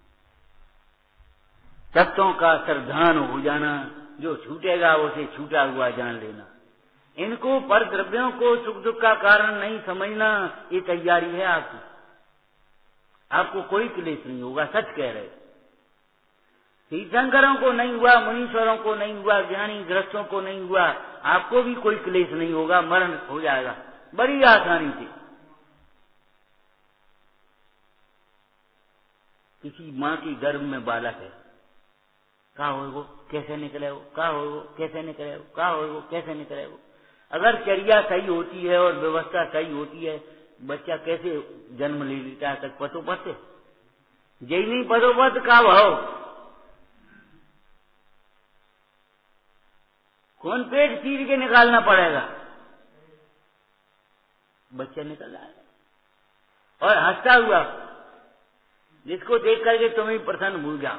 तत्वों का श्रद्धान हो जाना। जो छूटेगा उसे छूटा हुआ जान लेना। इनको पर द्रव्यों को सुख दुख का कारण नहीं समझना, ये तैयारी है आपकी। आपको कोई क्लेश नहीं होगा, सच कह रहे। तीर्थंकरों को नहीं हुआ, मुनीश्वरों को नहीं हुआ, ज्ञानी ग्रस्तों को नहीं हुआ, आपको भी कोई क्लेश नहीं होगा। मरण हो जाएगा बड़ी आसानी से। किसी माँ की गर्भ में बालक है, कहा हो वो कैसे निकले वो, कहा हो वो कैसे निकले वो, कहा हो वो कैसे निकले वो। अगर चर्या सही होती है और व्यवस्था सही होती है, बच्चा कैसे जन्म ले लेता है तक पतोपत है। जय नहीं पतोपत का भाव, कौन पेट चीर के निकालना पड़ेगा, बच्चा निकल रहा है और हंसता हुआ, जिसको देख करके तुम्हें प्रसन्न भूल जाओ।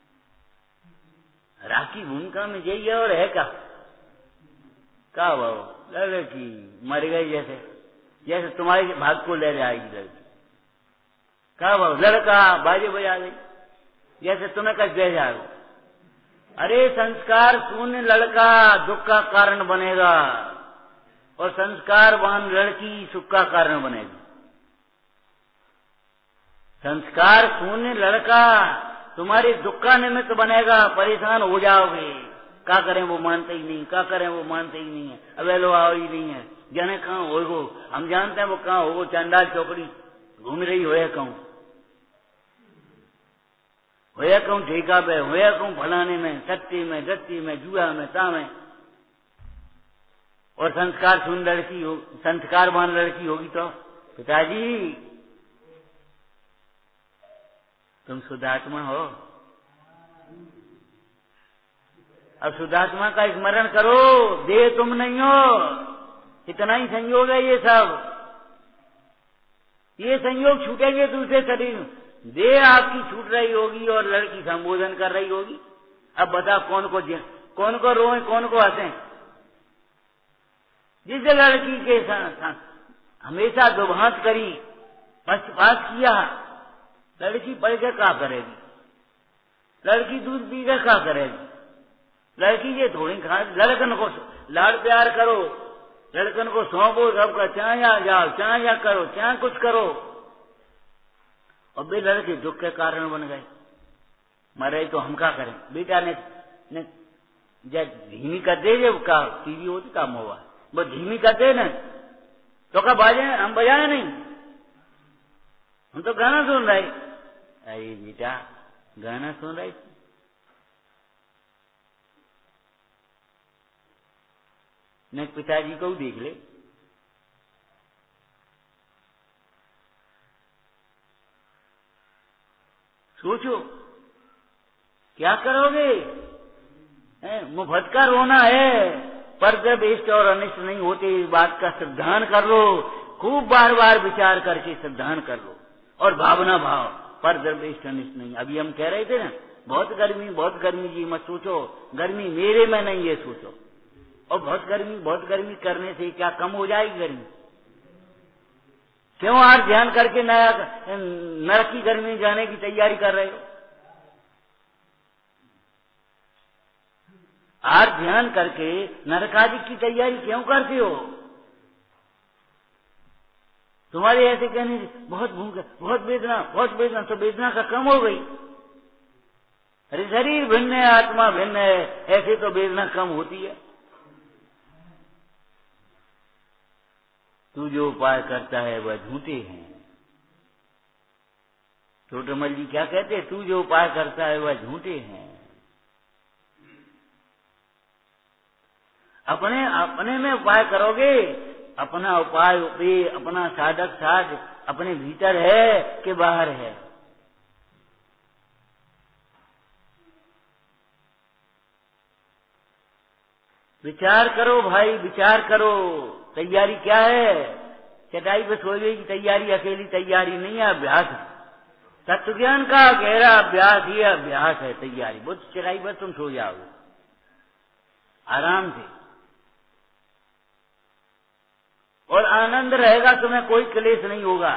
राखी भूमिका में यही है और है क्या का भाव, लड़की मर गई जैसे जैसे तुम्हारे भाग को ले जाएगी लड़की। क्या भाव, लड़का बाजे बजा गई जैसे तुम्हें कच दे जाओ। अरे संस्कार शून्य लड़का दुख का कारण बनेगा और संस्कारवान लड़की सुख का कारण बनेगी। संस्कार शून्य लड़का तुम्हारे दुख का निमित्त बनेगा, परेशान हो जाओगे। क्या करें वो मानते ही नहीं, क्या करें वो मानते ही नहीं है, अब लो आओ ही नहीं है, जाने कहाँ हो गो, हम जानते हैं वो कहाँ हो गो, चंडाल चौकड़ी घूम रही हो कहूँ, होया कहूँ ठेका पे, होया कहूँ फलाने में, सत्ती में, दत्ती में, जुआ में, ता में। और संस्कार सुन लड़की हो, संस्कारवान लड़की होगी तो पिताजी तुम शुद्धात्मा हो, अब शुद्धात्मा का स्मरण करो, देह तुम नहीं हो, इतना ही संयोग है। ये सब ये संयोग छूटेंगे दूसरे शरीर, देह आपकी छूट रही होगी और लड़की संबोधन कर रही होगी। अब बता कौन को कौन को रोए, कौन को हंसे? जिस लड़की के साथ हमेशा दुभांत करी, पक्षपात किया, लड़की पढ़ के क्या करेगी? लड़की दूध पी के क्या करेगी? लड़की ये थोड़ी खा, लड़कन को लाड़ प्यार करो, लड़कन को सौंपो, सबका चाहे या जाओ, चाहे या करो, चाहे कुछ करो, और वे लड़के दुख के कारण बन गए। मरे तो हम क्या करें? बेटा ने, ने जब धीमी कर दे, जब का टीवी होती काम हुआ, वो धीमी करते न तो क्या बाजे, हम बजाए नहीं, हम तो गाना सुन रहे। अरे बेटा गाना सुन रहे, न पिताजी को देख ले, सोचो क्या करोगे? मुफ्त का रोना है, पर जब इष्ट और अनिष्ट नहीं होते, इस बात का श्रद्धान कर लो, खूब बार बार विचार करके श्रद्धान कर लो, और भावना भाव, पर जब इष्ट अनिष्ट नहीं। अभी हम कह रहे थे ना, बहुत गर्मी बहुत गर्मी, जी मत सोचो, गर्मी मेरे में नहीं, ये सोचो। और बहुत गर्मी बहुत गर्मी करने से क्या कम हो जाएगी गर्मी? क्यों आज ध्यान करके नया नरक की गर्मी जाने की तैयारी कर रहे हो? आज ध्यान करके नरकादि की तैयारी क्यों करते हो? तुम्हारे ऐसे कहने बहुत भूख, बहुत वेदना, बहुत वेदना, तो वेदना का कम हो गई। अरे शरीर भिन्न है, आत्मा भिन्न है, ऐसे तो वेदना कम होती है। तू जो उपाय करता है वह झूठे हैं। छोटमल जी क्या कहते हैं? तू जो उपाय करता है वह झूठे हैं। अपने अपने में उपाय करोगे, अपना उपाय उपाय, अपना साधक साध अपने भीतर है कि बाहर है? विचार करो भाई, विचार करो। तैयारी क्या है? चटाई पे सोने की तैयारी अकेली तैयारी नहीं है, अभ्यास है। तत्व ज्ञान का गहरा अभ्यास ही अभ्यास है, तैयारी। वो चटाई पर तुम सो जाओगे आराम से, और आनंद रहेगा, तुम्हें कोई क्लेश नहीं होगा।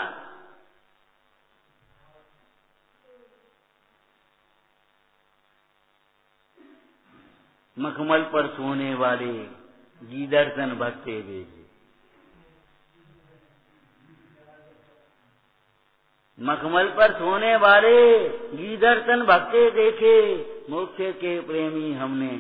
मखमल पर सोने वाले गीदड़ तन भक्ते देखे, मखमल पर सोने वाले गीदड़ तन भक्ते देखे, मोक्ष के प्रेमी हमने।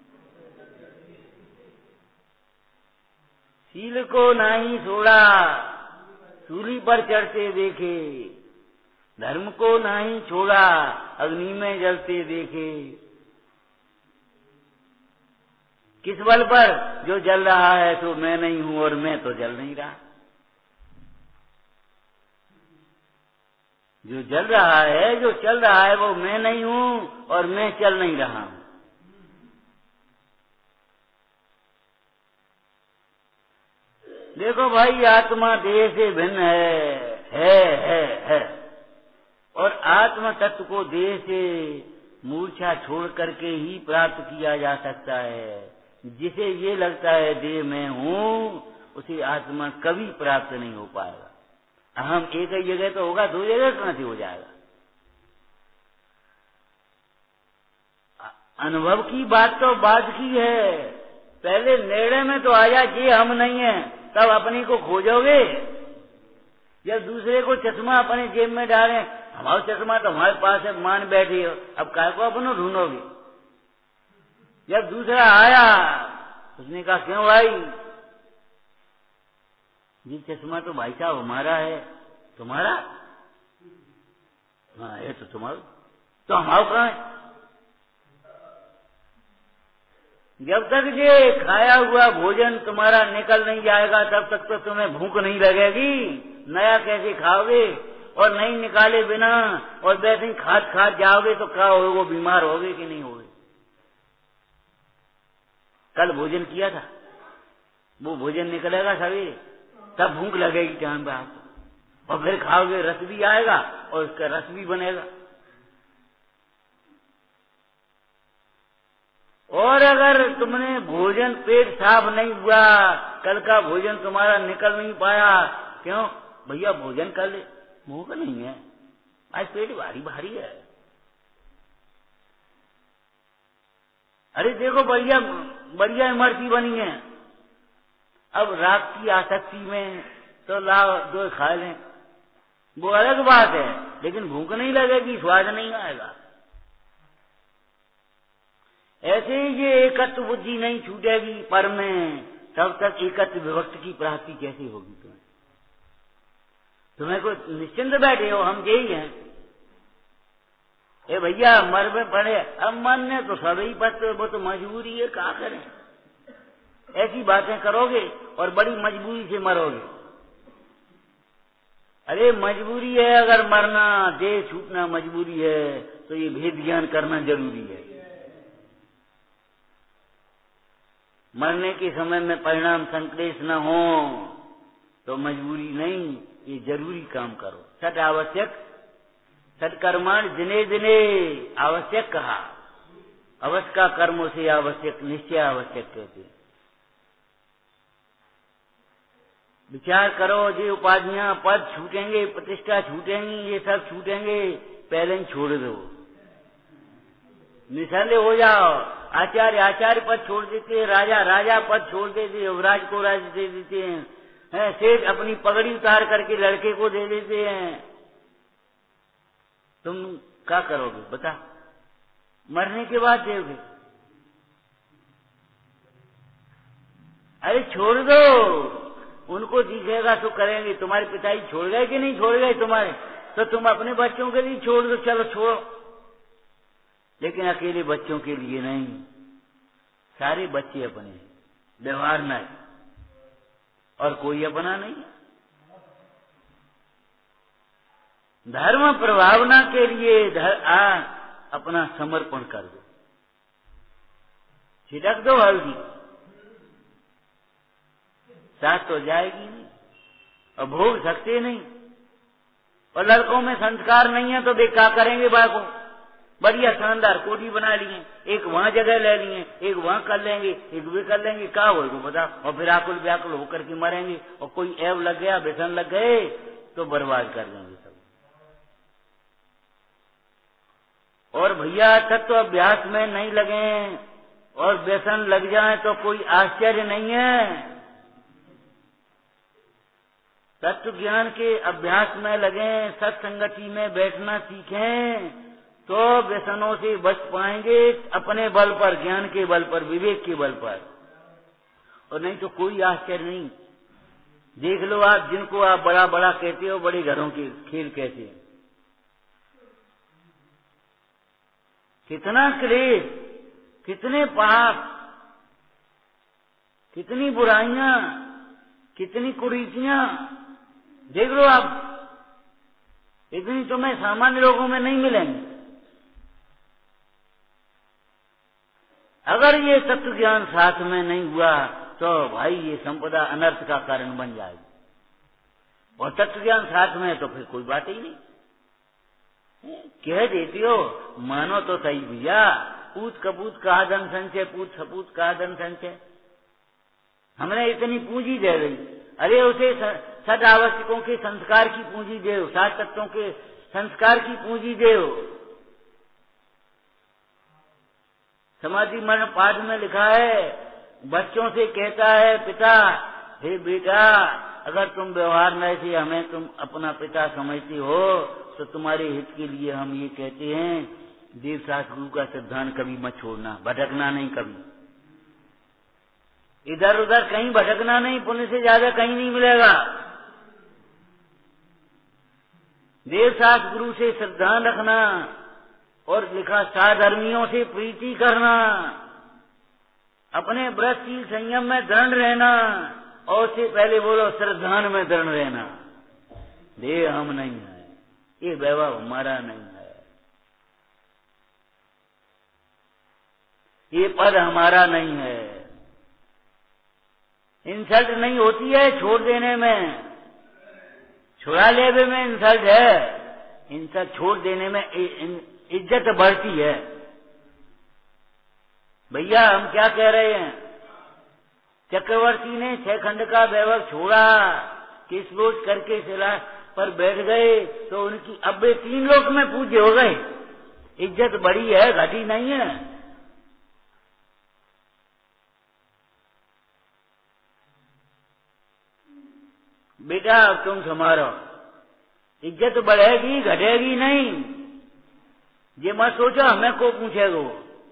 शील को नहीं छोड़ा, सूली पर चढ़ते देखे, धर्म को नहीं छोड़ा, अग्नि में जलते देखे। किस बल पर? जो जल रहा है तो मैं नहीं हूं, और मैं तो जल नहीं रहा। जो जल रहा है, जो चल रहा है, वो मैं नहीं हूं, और मैं चल नहीं रहा हूं। देखो भाई, आत्मा देह से भिन्न है, है है है और आत्म तत्व को देह से मूर्छा छोड़ करके ही प्राप्त किया जा सकता है। जिसे ये लगता है देह में हूं, उसे आत्मा कभी प्राप्त नहीं हो पाएगा। अहम एक ही जगह तो होगा, दो जगह कहां से हो जाएगा? अनुभव की बात तो बाद की है, पहले निर्णय में तो आया ये हम नहीं है, तब अपनी को खोजोगे। जब दूसरे को चश्मा अपने जेब में डालें, हमारा चश्मा तो हमारे पास है, मान बैठे हो, अब काय को अपनो ढूंढोगे। जब दूसरा आया उसने कहा क्यों भाई, ये चश्मा तो भाई साहब हमारा है। तुम्हारा? हाँ ये तो तुम्हारा। तो हमारा कहाँ है? जब तक ये खाया हुआ भोजन तुम्हारा निकल नहीं जाएगा तब तक तो तुम्हें भूख नहीं लगेगी। नया कैसे खाओगे? और नहीं निकाले बिना और वैसे ही खाद खाद जाओगे तो क्या होगा, बीमार होगे कि नहीं होगे? कल भोजन किया था, वो भोजन निकलेगा सवेरे, तब भूख लगेगी टाइम पे आपको, और फिर खाओगे रस भी आएगा और उसका रस भी बनेगा। और अगर तुमने भोजन पेट साफ नहीं हुआ, कल का भोजन तुम्हारा निकल नहीं पाया, क्यों भैया भोजन कर ले, भूख नहीं है, आज पेट भारी भारी है। अरे देखो बढ़िया बढ़िया इमरती बनी है, अब रात की आसक्ति में तो लाओ दो खा लें, वो अलग बात है, लेकिन भूख नहीं लगेगी, स्वाद नहीं आएगा। ऐसे ही ये एकत्व बुद्धि नहीं छूटेगी पर में, तब तक एकत्व विभक्ति की प्राप्ति कैसे होगी? तुम्हें तुम्हें को निश्चिंत बैठे हो, हम यही हैं, ए भैया मर में पड़े, अब मरने तो सभी पत्ते, वो तो मजबूरी है, क्या करें? ऐसी बातें करोगे और बड़ी मजबूरी से मरोगे। अरे मजबूरी है अगर मरना, देह छूटना मजबूरी है, तो ये भेद ज्ञान करना जरूरी है। मरने के समय में परिणाम संक्लेश न हो तो मजबूरी नहीं, ये जरूरी काम करो। सट आवश्यक सत्कर्माण दिने दिने आवश्यक कहा, अवश्य का कर्मों से आवश्यक निश्चय आवश्यक कहते। विचार करो, ये उपाधियां पद छूटेंगे, प्रतिष्ठा छूटेंगी, ये सब छूटेंगे, पहले ही छोड़ दो, निसंदेह हो जाओ। आचार्य आचार्य पद छोड़ देते, राजा राजा पद छोड़ देते, युवराज को राज दे देते हैं, सेठ अपनी पगड़ी उतार करके लड़के को दे देते हैं। तुम क्या करोगे बता? मरने के बाद दोगे? अरे छोड़ दो, उनको दिखेगा तो करेंगे। तुम्हारे पिताजी छोड़ गए कि नहीं छोड़ गए तुम्हारे, तो तुम अपने बच्चों के लिए छोड़ दो, चलो छोड़ो, लेकिन अकेले बच्चों के लिए नहीं, सारे बच्चे अपने, व्यवहार नहीं, और कोई अपना नहीं। धर्म प्रभावना के लिए धर, आ, अपना समर्पण कर दो, छिड़क दो हल्दी, साथ तो जाएगी नहीं और भोग सकते नहीं। और लड़कों में संस्कार नहीं है तो वे क्या करेंगे? बालकों बढ़िया शानदार कोठी बना लिए, एक वहां जगह ले लिए, एक वहां कर लेंगे, एक वे कर लेंगे, क्या होगा बता? और फिर आकुल व्याकुल होकर के मरेंगे, और कोई ऐब लग गया, व्यसन लग गए तो बर्बाद कर देंगे सब। और भैया तत्व अभ्यास में नहीं लगे और व्यसन लग जाए तो कोई आश्चर्य नहीं है। तत्व ज्ञान के अभ्यास में लगे, सत्संगति में बैठना सीखें तो व्यसनों से बच पाएंगे, अपने बल पर, ज्ञान के बल पर, विवेक के बल पर। और नहीं तो कोई आश्चर्य नहीं। देख लो आप, जिनको आप बड़ा बड़ा कहते हो, बड़े घरों के खेल कहते हैं, कितना क्लेश, कितने पाप, कितनी बुराइयां, कितनी कुरीतियां, देख लो आप, इतनी तुम्हें सामान्य लोगों में नहीं मिलेंगी। अगर ये तत्व ज्ञान साथ में नहीं हुआ तो भाई ये संपदा अनर्थ का कारण बन जाएगी, और तत्व ज्ञान साथ में है तो फिर कोई बात ही नहीं। कह देती हो, मानो तो सही भैया, पूत कपूत कहा धन संचय, पूत सपूत कहा धन संचय, हमने इतनी पूंजी दे रही, अरे उसे सद आवश्यकों के संस्कार की पूंजी दे, सात तत्वों के संस्कार की पूंजी दे। समाधि मरण पाठ में लिखा है, बच्चों से कहता है पिता, हे बेटा, अगर तुम व्यवहार में से हमें तुम अपना पिता समझती हो, तो तुम्हारे हित के लिए हम ये कहते हैं, देव शास्त्र गुरु का सिद्धांत कभी मत छोड़ना, भटकना नहीं कभी, इधर उधर कहीं भटकना नहीं, पुण्य से ज्यादा कहीं नहीं मिलेगा। देव शास्त्र गुरु से श्रद्धा रखना और लिखा साधर्मियों से प्रीति करना, अपने व्रतशील संयम में दृढ़ रहना, और से पहले बोलो श्रद्धान में दृढ़ रहना। देह हम नहीं है, ये वैभव हमारा नहीं है, ये पद हमारा नहीं है। इंसल्ट नहीं होती है छोड़ देने में, छुड़ा लेने में इंसल्ट है, इंसल्ट छोड़ देने में इज्जत बढ़ती है। भैया हम क्या कह रहे हैं, चक्रवर्ती ने छह खंड का वैभव छोड़ा, किस रोज करके शिला पर बैठ गए तो उनकी अब वे तीन लोक में पूज्य हो गए, इज्जत बढ़ी है, घटी नहीं है। बेटा अब तुम संभालो, इज्जत बढ़ेगी घटेगी नहीं, ये मत सोचो हमें को पूछेगा।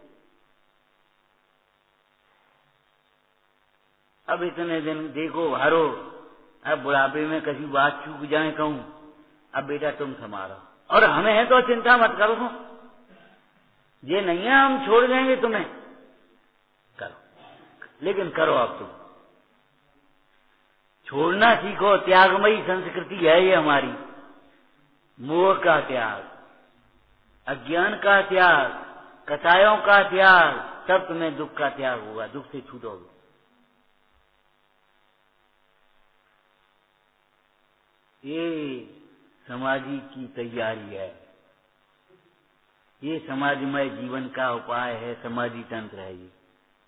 अब इतने दिन देखो हारो, अब बुढ़ापे में कभी बात चूक जाए कहूं, अब बेटा तुम संभालो, और हमें है तो चिंता मत करो, ये नहीं है हम छोड़ देंगे तुम्हें, करो, लेकिन करो अब तुम छोड़ना सीखो। त्यागमयी संस्कृति है ये हमारी, मोह का त्याग, अज्ञान का त्याग, कसायों का त्याग, तब तुम्हें दुख का त्याग होगा, दुख से छूटोगे। ये समाधि की तैयारी है, ये समाधिमय जीवन का उपाय है, समाधि तंत्र है ये।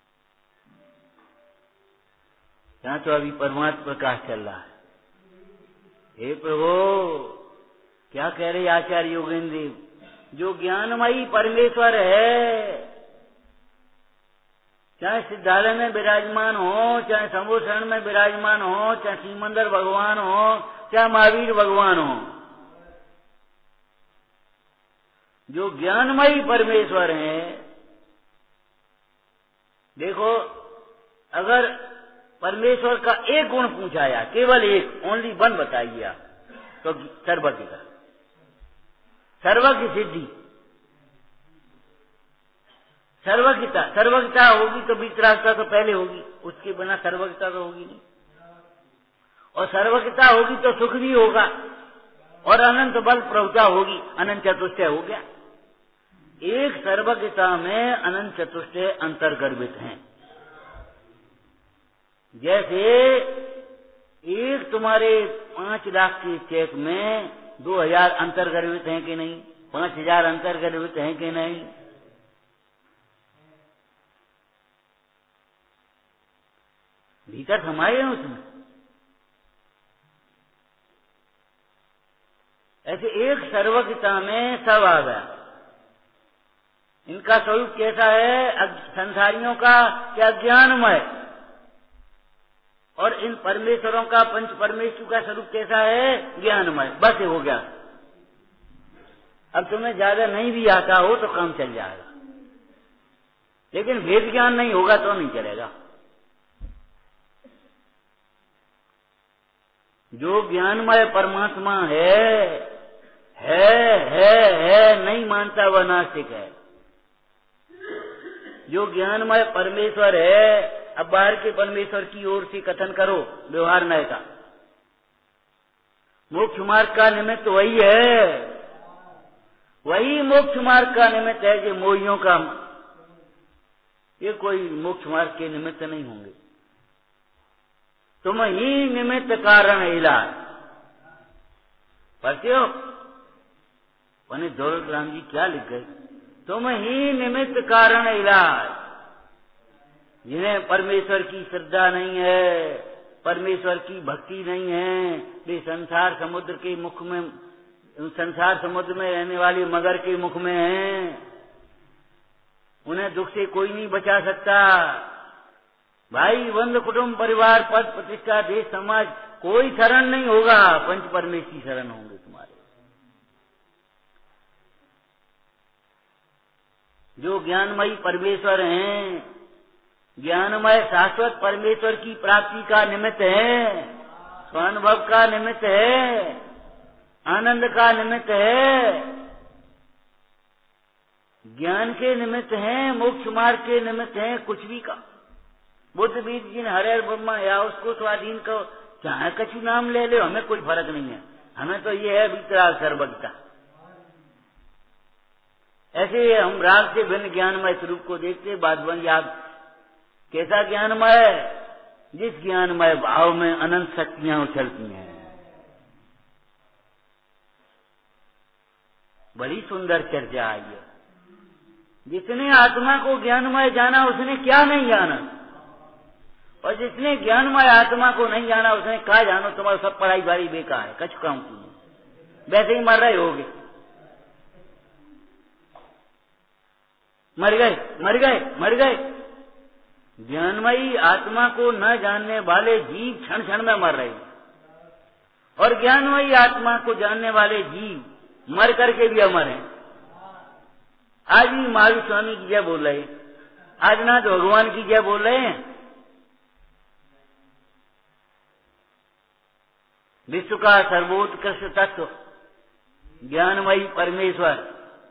यहाँ तो अभी परमात्मा प्रकाश चल रहा है। हे प्रभु क्या कह रहे आचार्य योगेंद्र देव, जो ज्ञानमयी परमेश्वर है, चाहे सिद्धालय में विराजमान हो, चाहे शंभुशरण में विराजमान हो, चाहे सिमंदर भगवान हो, चाहे महावीर भगवान हो, जो ज्ञानमयी परमेश्वर है। देखो अगर परमेश्वर का एक गुण पूछा या केवल एक, ओनली वन बताइए आप, तो सर्वज्ञता, सर्वज्ञ सिद्धि, सर्वज्ञता। सर्वज्ञता होगी तो वितरागता तो पहले होगी, उसके बिना सर्वज्ञता तो होगी नहीं, और सर्वज्ञता होगी तो सुख भी होगा, और अनंत बल प्रभुता होगी, अनंत चतुष्टय हो गया। एक सर्वज्ञता में अनंत चतुष्टय अंतर्गर्भित हैं। जैसे एक तुम्हारे पांच लाख के चेक में दो हजार अंतर्गर्भित हैं कि नहीं, पांच हजार अंतर्गर्भित हैं कि नहीं, भीतर समाये हैं उसमें। ऐसे एक सर्वज्ञता में सब आ गया। इनका स्वरूप कैसा है, संसारियों का क्या ज्ञानमय, और इन परमेश्वरों का, पंच परमेश्वर का स्वरूप कैसा है, ज्ञानमय। बस ये हो गया। अब तुम्हें ज्यादा नहीं भी आता हो तो काम चल जाएगा, लेकिन वेद ज्ञान नहीं होगा तो नहीं चलेगा। जो ज्ञानमय परमात्मा है है है है नहीं मानता वह नास्तिक है। जो ज्ञानमय परमेश्वर है, अब बाहर के परमेश्वर की ओर से कथन करो व्यवहार नय का, मोक्ष मार्ग का निमित्त वही है, वही मोक्ष मार्ग का निमित्त है। जो मोहियों का, ये कोई मोक्ष मार्ग के निमित्त नहीं होंगे, तुम ही निमित्त कारण इलाज। पढ़ते हो पंडित दौलत राम जी क्या लिख गए, तुम ही निमित्त कारण इलाज। जिन्हें परमेश्वर की श्रद्धा नहीं है, परमेश्वर की भक्ति नहीं है, वे संसार समुद्र के मुख में, संसार समुद्र में रहने वाले मगर के मुख में हैं। उन्हें दुख से कोई नहीं बचा सकता। भाई बंधु कुटुंब परिवार पद प्रतिष्ठा देश समाज कोई शरण नहीं होगा, पंच परमेश्वरी शरण होंगे तुम्हारे। जो ज्ञानमयी परमेश्वर हैं, ज्ञानमय शाश्वत परमेश्वर की प्राप्ति का निमित्त है, स्वानुभव का निमित्त है, आनंद का निमित्त है, ज्ञान के निमित्त है, मोक्ष मार्ग के निमित्त है, कुछ भी का बुद्ध बीज जिन हरे ब्रह्मा या उसको स्वाधीन करो, चाहे कछु नाम ले लो, हमें कोई फर्क नहीं है। हमें तो ये है वितराग सर्वज्ञता। ऐसे हम राग से भिन्न ज्ञानमय स्वरूप को देखते, बात बन याद कैसा ज्ञानमय, जिस ज्ञानमय भाव में अनंत शक्तियां उछलती हैं। बड़ी सुंदर चर्चा आई है। जिसने आत्मा को ज्ञानमय जाना उसने क्या नहीं जाना, और जिसने ज्ञानमय आत्मा को नहीं जाना उसने क्या जानो, तुम्हारा सब पढ़ाई बारी बेकार है, कछ काम की है, वैसे ही मर रहे होगे। मर गए मर गए मर गए। ज्ञानमयी आत्मा को न जानने वाले जीव क्षण क्षण में मर रहे, और ज्ञानमयी आत्मा को जानने वाले जीव मर करके भी अमर हैं। आज भी महावीर स्वामी की जय बोल रहे, आज ना तो भगवान की जय बोल रहे हैं। विश्व का सर्वोत्कृष्ट तत्व ज्ञानमयी परमेश्वर,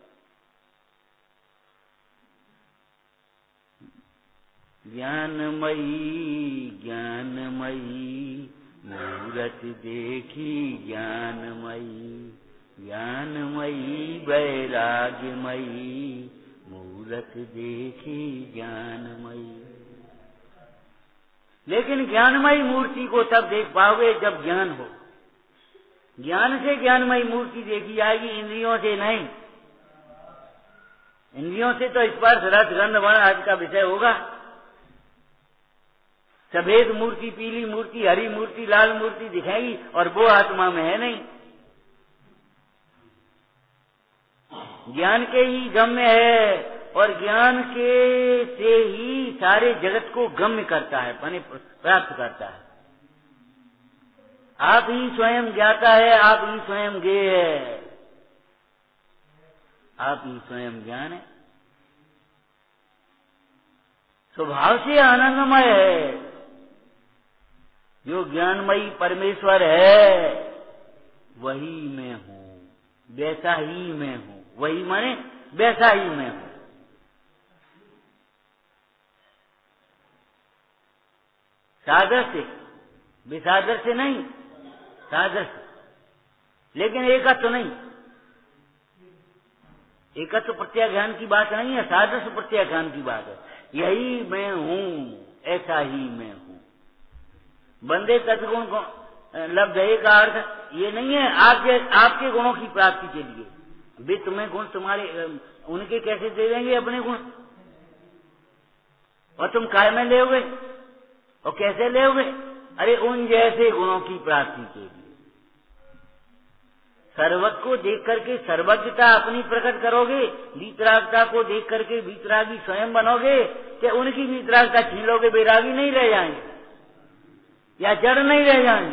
ज्ञानमयी ज्ञानमयी मूरत देखी ज्ञानमयी, ज्ञानमयी वैराग्यमयी मूरत देखी ज्ञानमयी। लेकिन ज्ञानमयी मूर्ति को तब देख पाओगे जब ज्ञान हो। ज्ञान से ज्ञानमयी मूर्ति देखी जाएगी, इंद्रियों से नहीं। इंद्रियों से तो स्पर्श रस गंध वर्ण आदि का विषय होगा। सफेद मूर्ति, पीली मूर्ति, हरी मूर्ति, लाल मूर्ति दिखाएगी, और वो आत्मा में है नहीं। ज्ञान के ही गम्य है, और ज्ञान के से ही सारे जगत को गम्य करता है, माने प्राप्त करता है। आप ही स्वयं ज्ञाता है, आप ही स्वयं ज्ञेय है, आप ही स्वयं ज्ञान है, स्वभाव से आनंदमय है। जो ज्ञानमयी परमेश्वर है वही मैं हूँ, वैसा ही मैं हूँ। वही माने वैसा ही मैं हूँ। सादर से, विसादर से नहीं, सादर से। लेकिन एकत्व नहीं, एकत्व प्रत्याख्यान की बात नहीं है, सादृश्य प्रत्याख्यान की बात है। यही मैं हूँ, ऐसा ही मैं हूँ। बंदे तत्गुण को लब्ध का अर्थ ये नहीं है आपके आपके गुणों की प्राप्ति के लिए। वे तुम्हें गुण तुम्हारे उनके कैसे दे देंगे अपने गुण, और तुम काय में लेओगे और कैसे लेओगे? अरे उन जैसे गुणों की प्राप्ति के लिए सर्वज्ञ को देख करके सर्वज्ञता अपनी प्रकट करोगे, वीतरागता को देख करके वीतरागी स्वयं बनोगे, कि उनकी वीतरागता छीन लोगे, बैरागी नहीं रह जाएंगे या जड़ नहीं रह जाएंगे।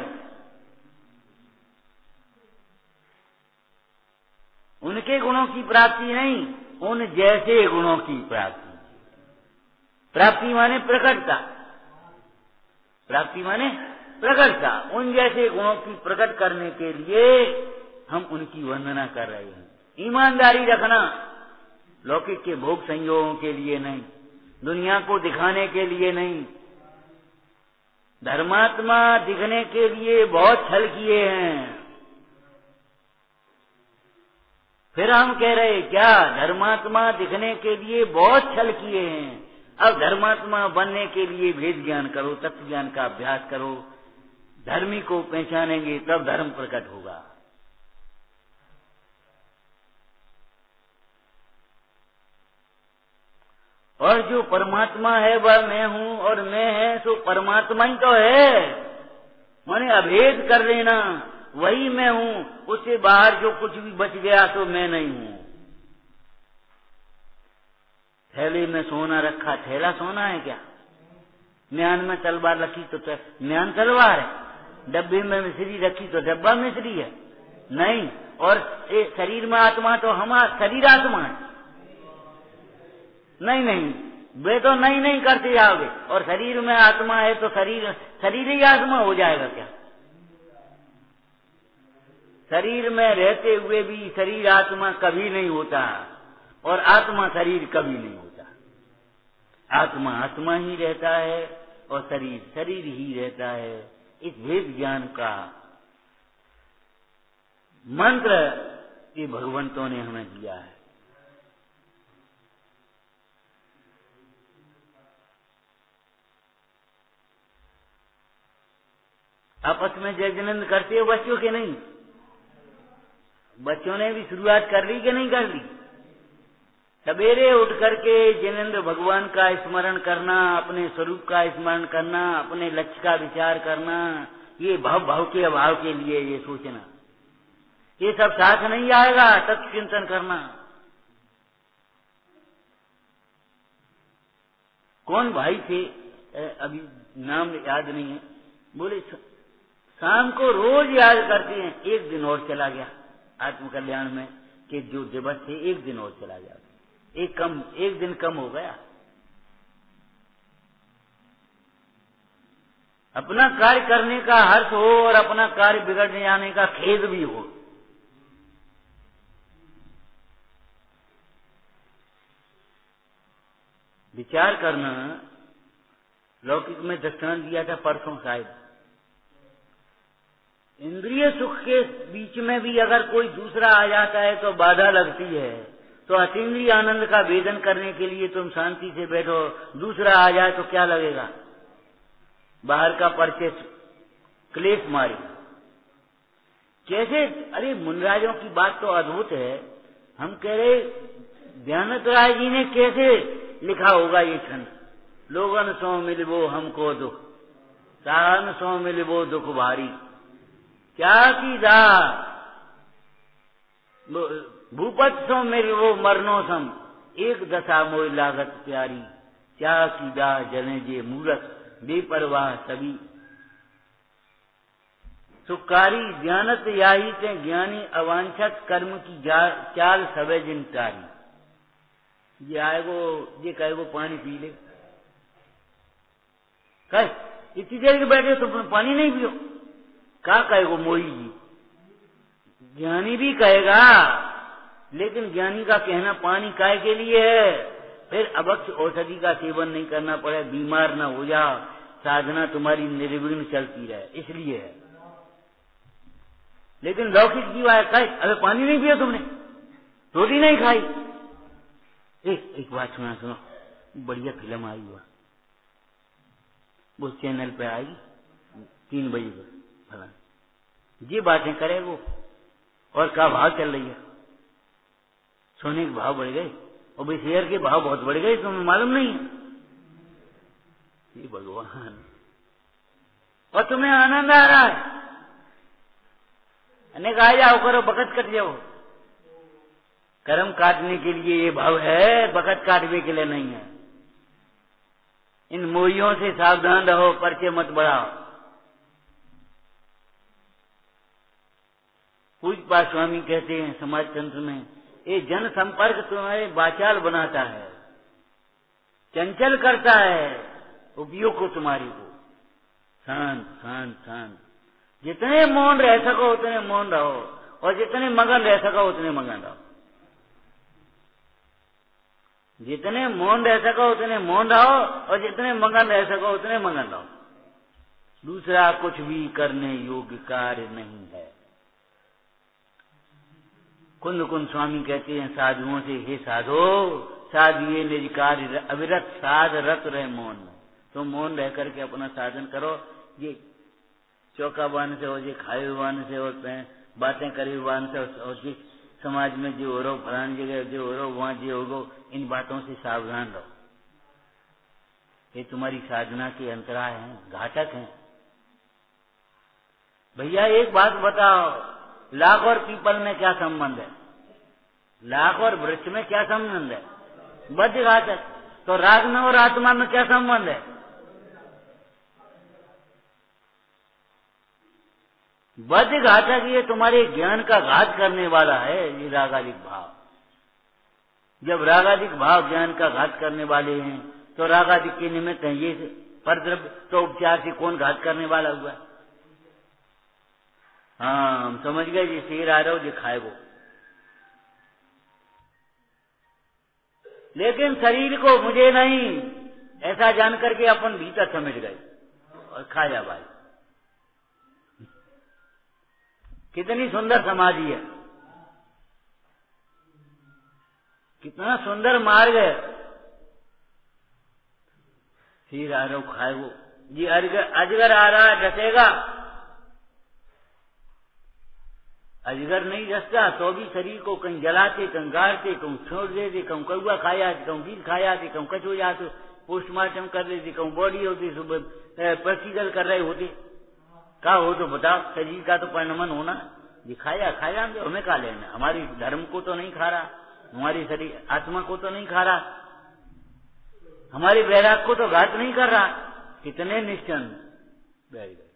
उनके गुणों की प्राप्ति नहीं, उन जैसे गुणों की प्राप्ति। प्राप्ति माने प्रकटता, प्राप्ति माने प्रकटता। उन जैसे गुणों की प्रकट करने के लिए हम उनकी वंदना कर रहे हैं। ईमानदारी रखना, लौकिक के भोग संयोगों के लिए नहीं, दुनिया को दिखाने के लिए नहीं। धर्मात्मा दिखने के लिए बहुत छल किए हैं। फिर हम कह रहे क्या, धर्मात्मा दिखने के लिए बहुत छल किए हैं। अब धर्मात्मा बनने के लिए भेद ज्ञान करो, तत्व ज्ञान का अभ्यास करो, धर्मी को पहचानेंगे तब धर्म प्रकट होगा। और जो परमात्मा है वह मैं हूँ, और मैं है सो परमात्मा ही तो है। माने अभेद कर लेना, वही मैं हूँ, उससे बाहर जो कुछ भी बच गया तो मैं नहीं हूँ। थैले में सोना रखा, थैला सोना है क्या? म्यान में तलवार रखी तो म्यान तलवार है। डब्बे में मिश्री रखी तो डब्बा मिश्री है नहीं। और शरीर में आत्मा तो हमारा शरीर आत्मा है। नहीं नहीं, वे तो नहीं नहीं करते जाओगे। और शरीर में आत्मा है तो शरीर शरीर ही आत्मा हो जाएगा क्या? शरीर में रहते हुए भी शरीर आत्मा कभी नहीं होता, और आत्मा शरीर कभी नहीं होता। आत्मा आत्मा ही रहता है और शरीर शरीर ही रहता है। इस भेद ज्ञान का मंत्र ये भगवंतों ने हमें दिया है। आपस में जय जिनेंद्र करते हो बच्चों के? नहीं, बच्चों ने भी शुरुआत कर ली कि नहीं कर ली? सवेरे उठ करके जिनेंद्र भगवान का स्मरण करना, अपने स्वरूप का स्मरण करना, अपने लक्ष्य का विचार करना, ये भाव भाव के अभाव के लिए ये सोचना, ये सब साथ नहीं आएगा। तत्व चिंतन करना। कौन भाई थे, अभी नाम याद नहीं है, बोले शाम को रोज याद करते हैं, एक दिन और चला गया आत्मकल्याण में कि जो दिवस थे एक दिन और चला गया, एक कम एक दिन कम हो गया। अपना कार्य करने का हर्ष हो और अपना कार्य बिगड़ने जाने का खेद भी हो। विचार करना, लौकिक में दृष्टांत दिया था परसों शायद, इंद्रिय सुख के बीच में भी अगर कोई दूसरा आ जाता है तो बाधा लगती है। तो अतीन्द्रिय आनंद का वेदन करने के लिए तुम शांति से बैठो, दूसरा आ जाए तो क्या लगेगा? बाहर का परिचय क्लेश मारे। कैसे? अरे मुनराजों की बात तो अद्भुत है। हम कह रहे ध्यानत राय जी ने कैसे लिखा होगा ये छंद, लोगन सो मिलबो हमको दुख, साहन सो मिलबो दुख भारी, क्या की दा भूपत सो मिलबो मरनो सम, एक दशा मोय लागत प्यारी, क्या की दा जने जे मूरत बेपरवाह सभी, सुकारी ज्ञानत याही ते ज्ञानी अवांछत कर्म की चाल सबे जिन तारी। ये आएगो ये कहेगो पानी पी ले, कहे इतनी देर के बैठे तो पानी नहीं पियो, क्या कहेगो मोही जी? ज्ञानी भी कहेगा, लेकिन ज्ञानी का कहना पानी काय के लिए है? फिर अवश्य औषधि का सेवन नहीं करना पड़े, बीमार न हो जा, साधना तुम्हारी निर्विघ्न चलती रहे, इसलिए है। लेकिन लौकिक जीव आया कहे अबे पानी नहीं पिया तुमने, रोटी नहीं खाई। एक एक बात सुना सुनो, बढ़िया फिल्म आई हुआ, वो चैनल पे आएगी तीन बजे को, फला ये बातें करे वो, और क्या भाव चल रही है, सोने के भाव बढ़ गए और भी शेयर के भाव बहुत बढ़ गए, तुम्हें मालूम नहीं है? ये भगवान, और तुम्हें आनंद आ रहा है, ने कहा जाओ करो बकत कट जाओ। कर्म काटने के लिए ये भाव है, बकत काटने के लिए नहीं है। इन मोहियों से सावधान रहो, परिचय मत बढ़ाओ। पूज्य स्वामी कहते हैं समाज तंत्र में, ये जन संपर्क तुम्हारे बाचाल बनाता है, चंचल करता है उपयोग को तुम्हारी को। शांत शांत शांत, जितने मौन रह सको उतने मौन रहो, और जितने मगन रह सको उतने मगन रहो। जितने मौन रह सको उतने मौन रहो, और जितने मगन रह सको उतने मगन रहो। दूसरा कुछ भी करने योग्य कार्य नहीं है। कुंद कुंद स्वामी कहते हैं साधुओं से, हे साधो साधिए निज कार्य अविरत साध रत रहे मौन में। तो मौन रह करके अपना साधन करो। ये चौका बांध से हो, ये खाए बांध से हो, बातें करे बांध से, और जिस समाज में जो हो रहो, फलानी जगह जो हो रहो, वहां जो हो, इन बातों से सावधान रहो। ये तुम्हारी साधना के अंतराय हैं, घातक हैं। भैया एक बात बताओ, लाख और पीपल में क्या संबंध है? लाख और वृक्ष में क्या संबंध है? बद्ध घातक। तो राग में और आत्मा में क्या संबंध है? बद्ध घातक, ये तुम्हारे ज्ञान का घात करने वाला है, ये रागालिक भाव। जब रागादिक भाव ज्ञान का घात करने वाले हैं तो रागादिक के निमित्त हैं ये परद्रव्य, तो उपचार से कौन घात करने वाला हुआ? हाँ, हम समझ गए जी, शेर आ रहा हो जो खाए वो। लेकिन शरीर को मुझे नहीं ऐसा जान करके अपन भीतर समझ गए और खाया भाई। कितनी सुंदर समाधि है, कितना सुंदर मार्ग है। शेर आ रहा हो खाए वो जी, अजगर अजगर आ रहा है डसेगा, अजगर नहीं डसता तो भी शरीर को कहीं जलाते, कहीं गाड़ते, कहीं छोड़ देते, कहूँ कौआ खाया, कहूँ बीज खाया, कहूँ कचो जाते, पोस्टमार्टम कर देते, कहूँ बॉडी होती, सुबह प्रोसीजर कर रहे होते। क्या हो तो बताओ, शरीर का तो परिणमन होना, ये खाया खाया हमें खा लेना, हमारी धर्म को तो नहीं खा रहा, हमारी शरीर आत्मा को तो नहीं खा रहा, हमारे वैराग को तो घात नहीं कर रहा। कितने निश्चल बैठ गए।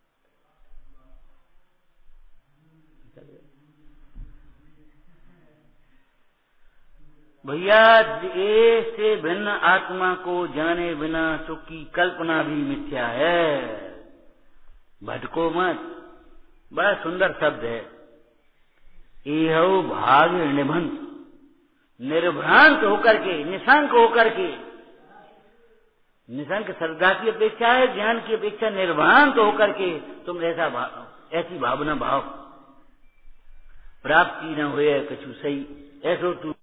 भैया ये से भिन्न आत्मा को जाने बिना सुख की कल्पना भी मिथ्या है। भटको मत, बड़ा सुंदर शब्द है। एहो भाग निभंत, निर्भ्रांत होकर के, निशंक होकर के, निशंक श्रद्धा की अपेक्षा है, ज्ञान की अपेक्षा निर्भ्रांत होकर के तुम ऐसा भाव, ऐसी भावना भाव, प्राप्ति न हुए कछु सही, ऐसो तू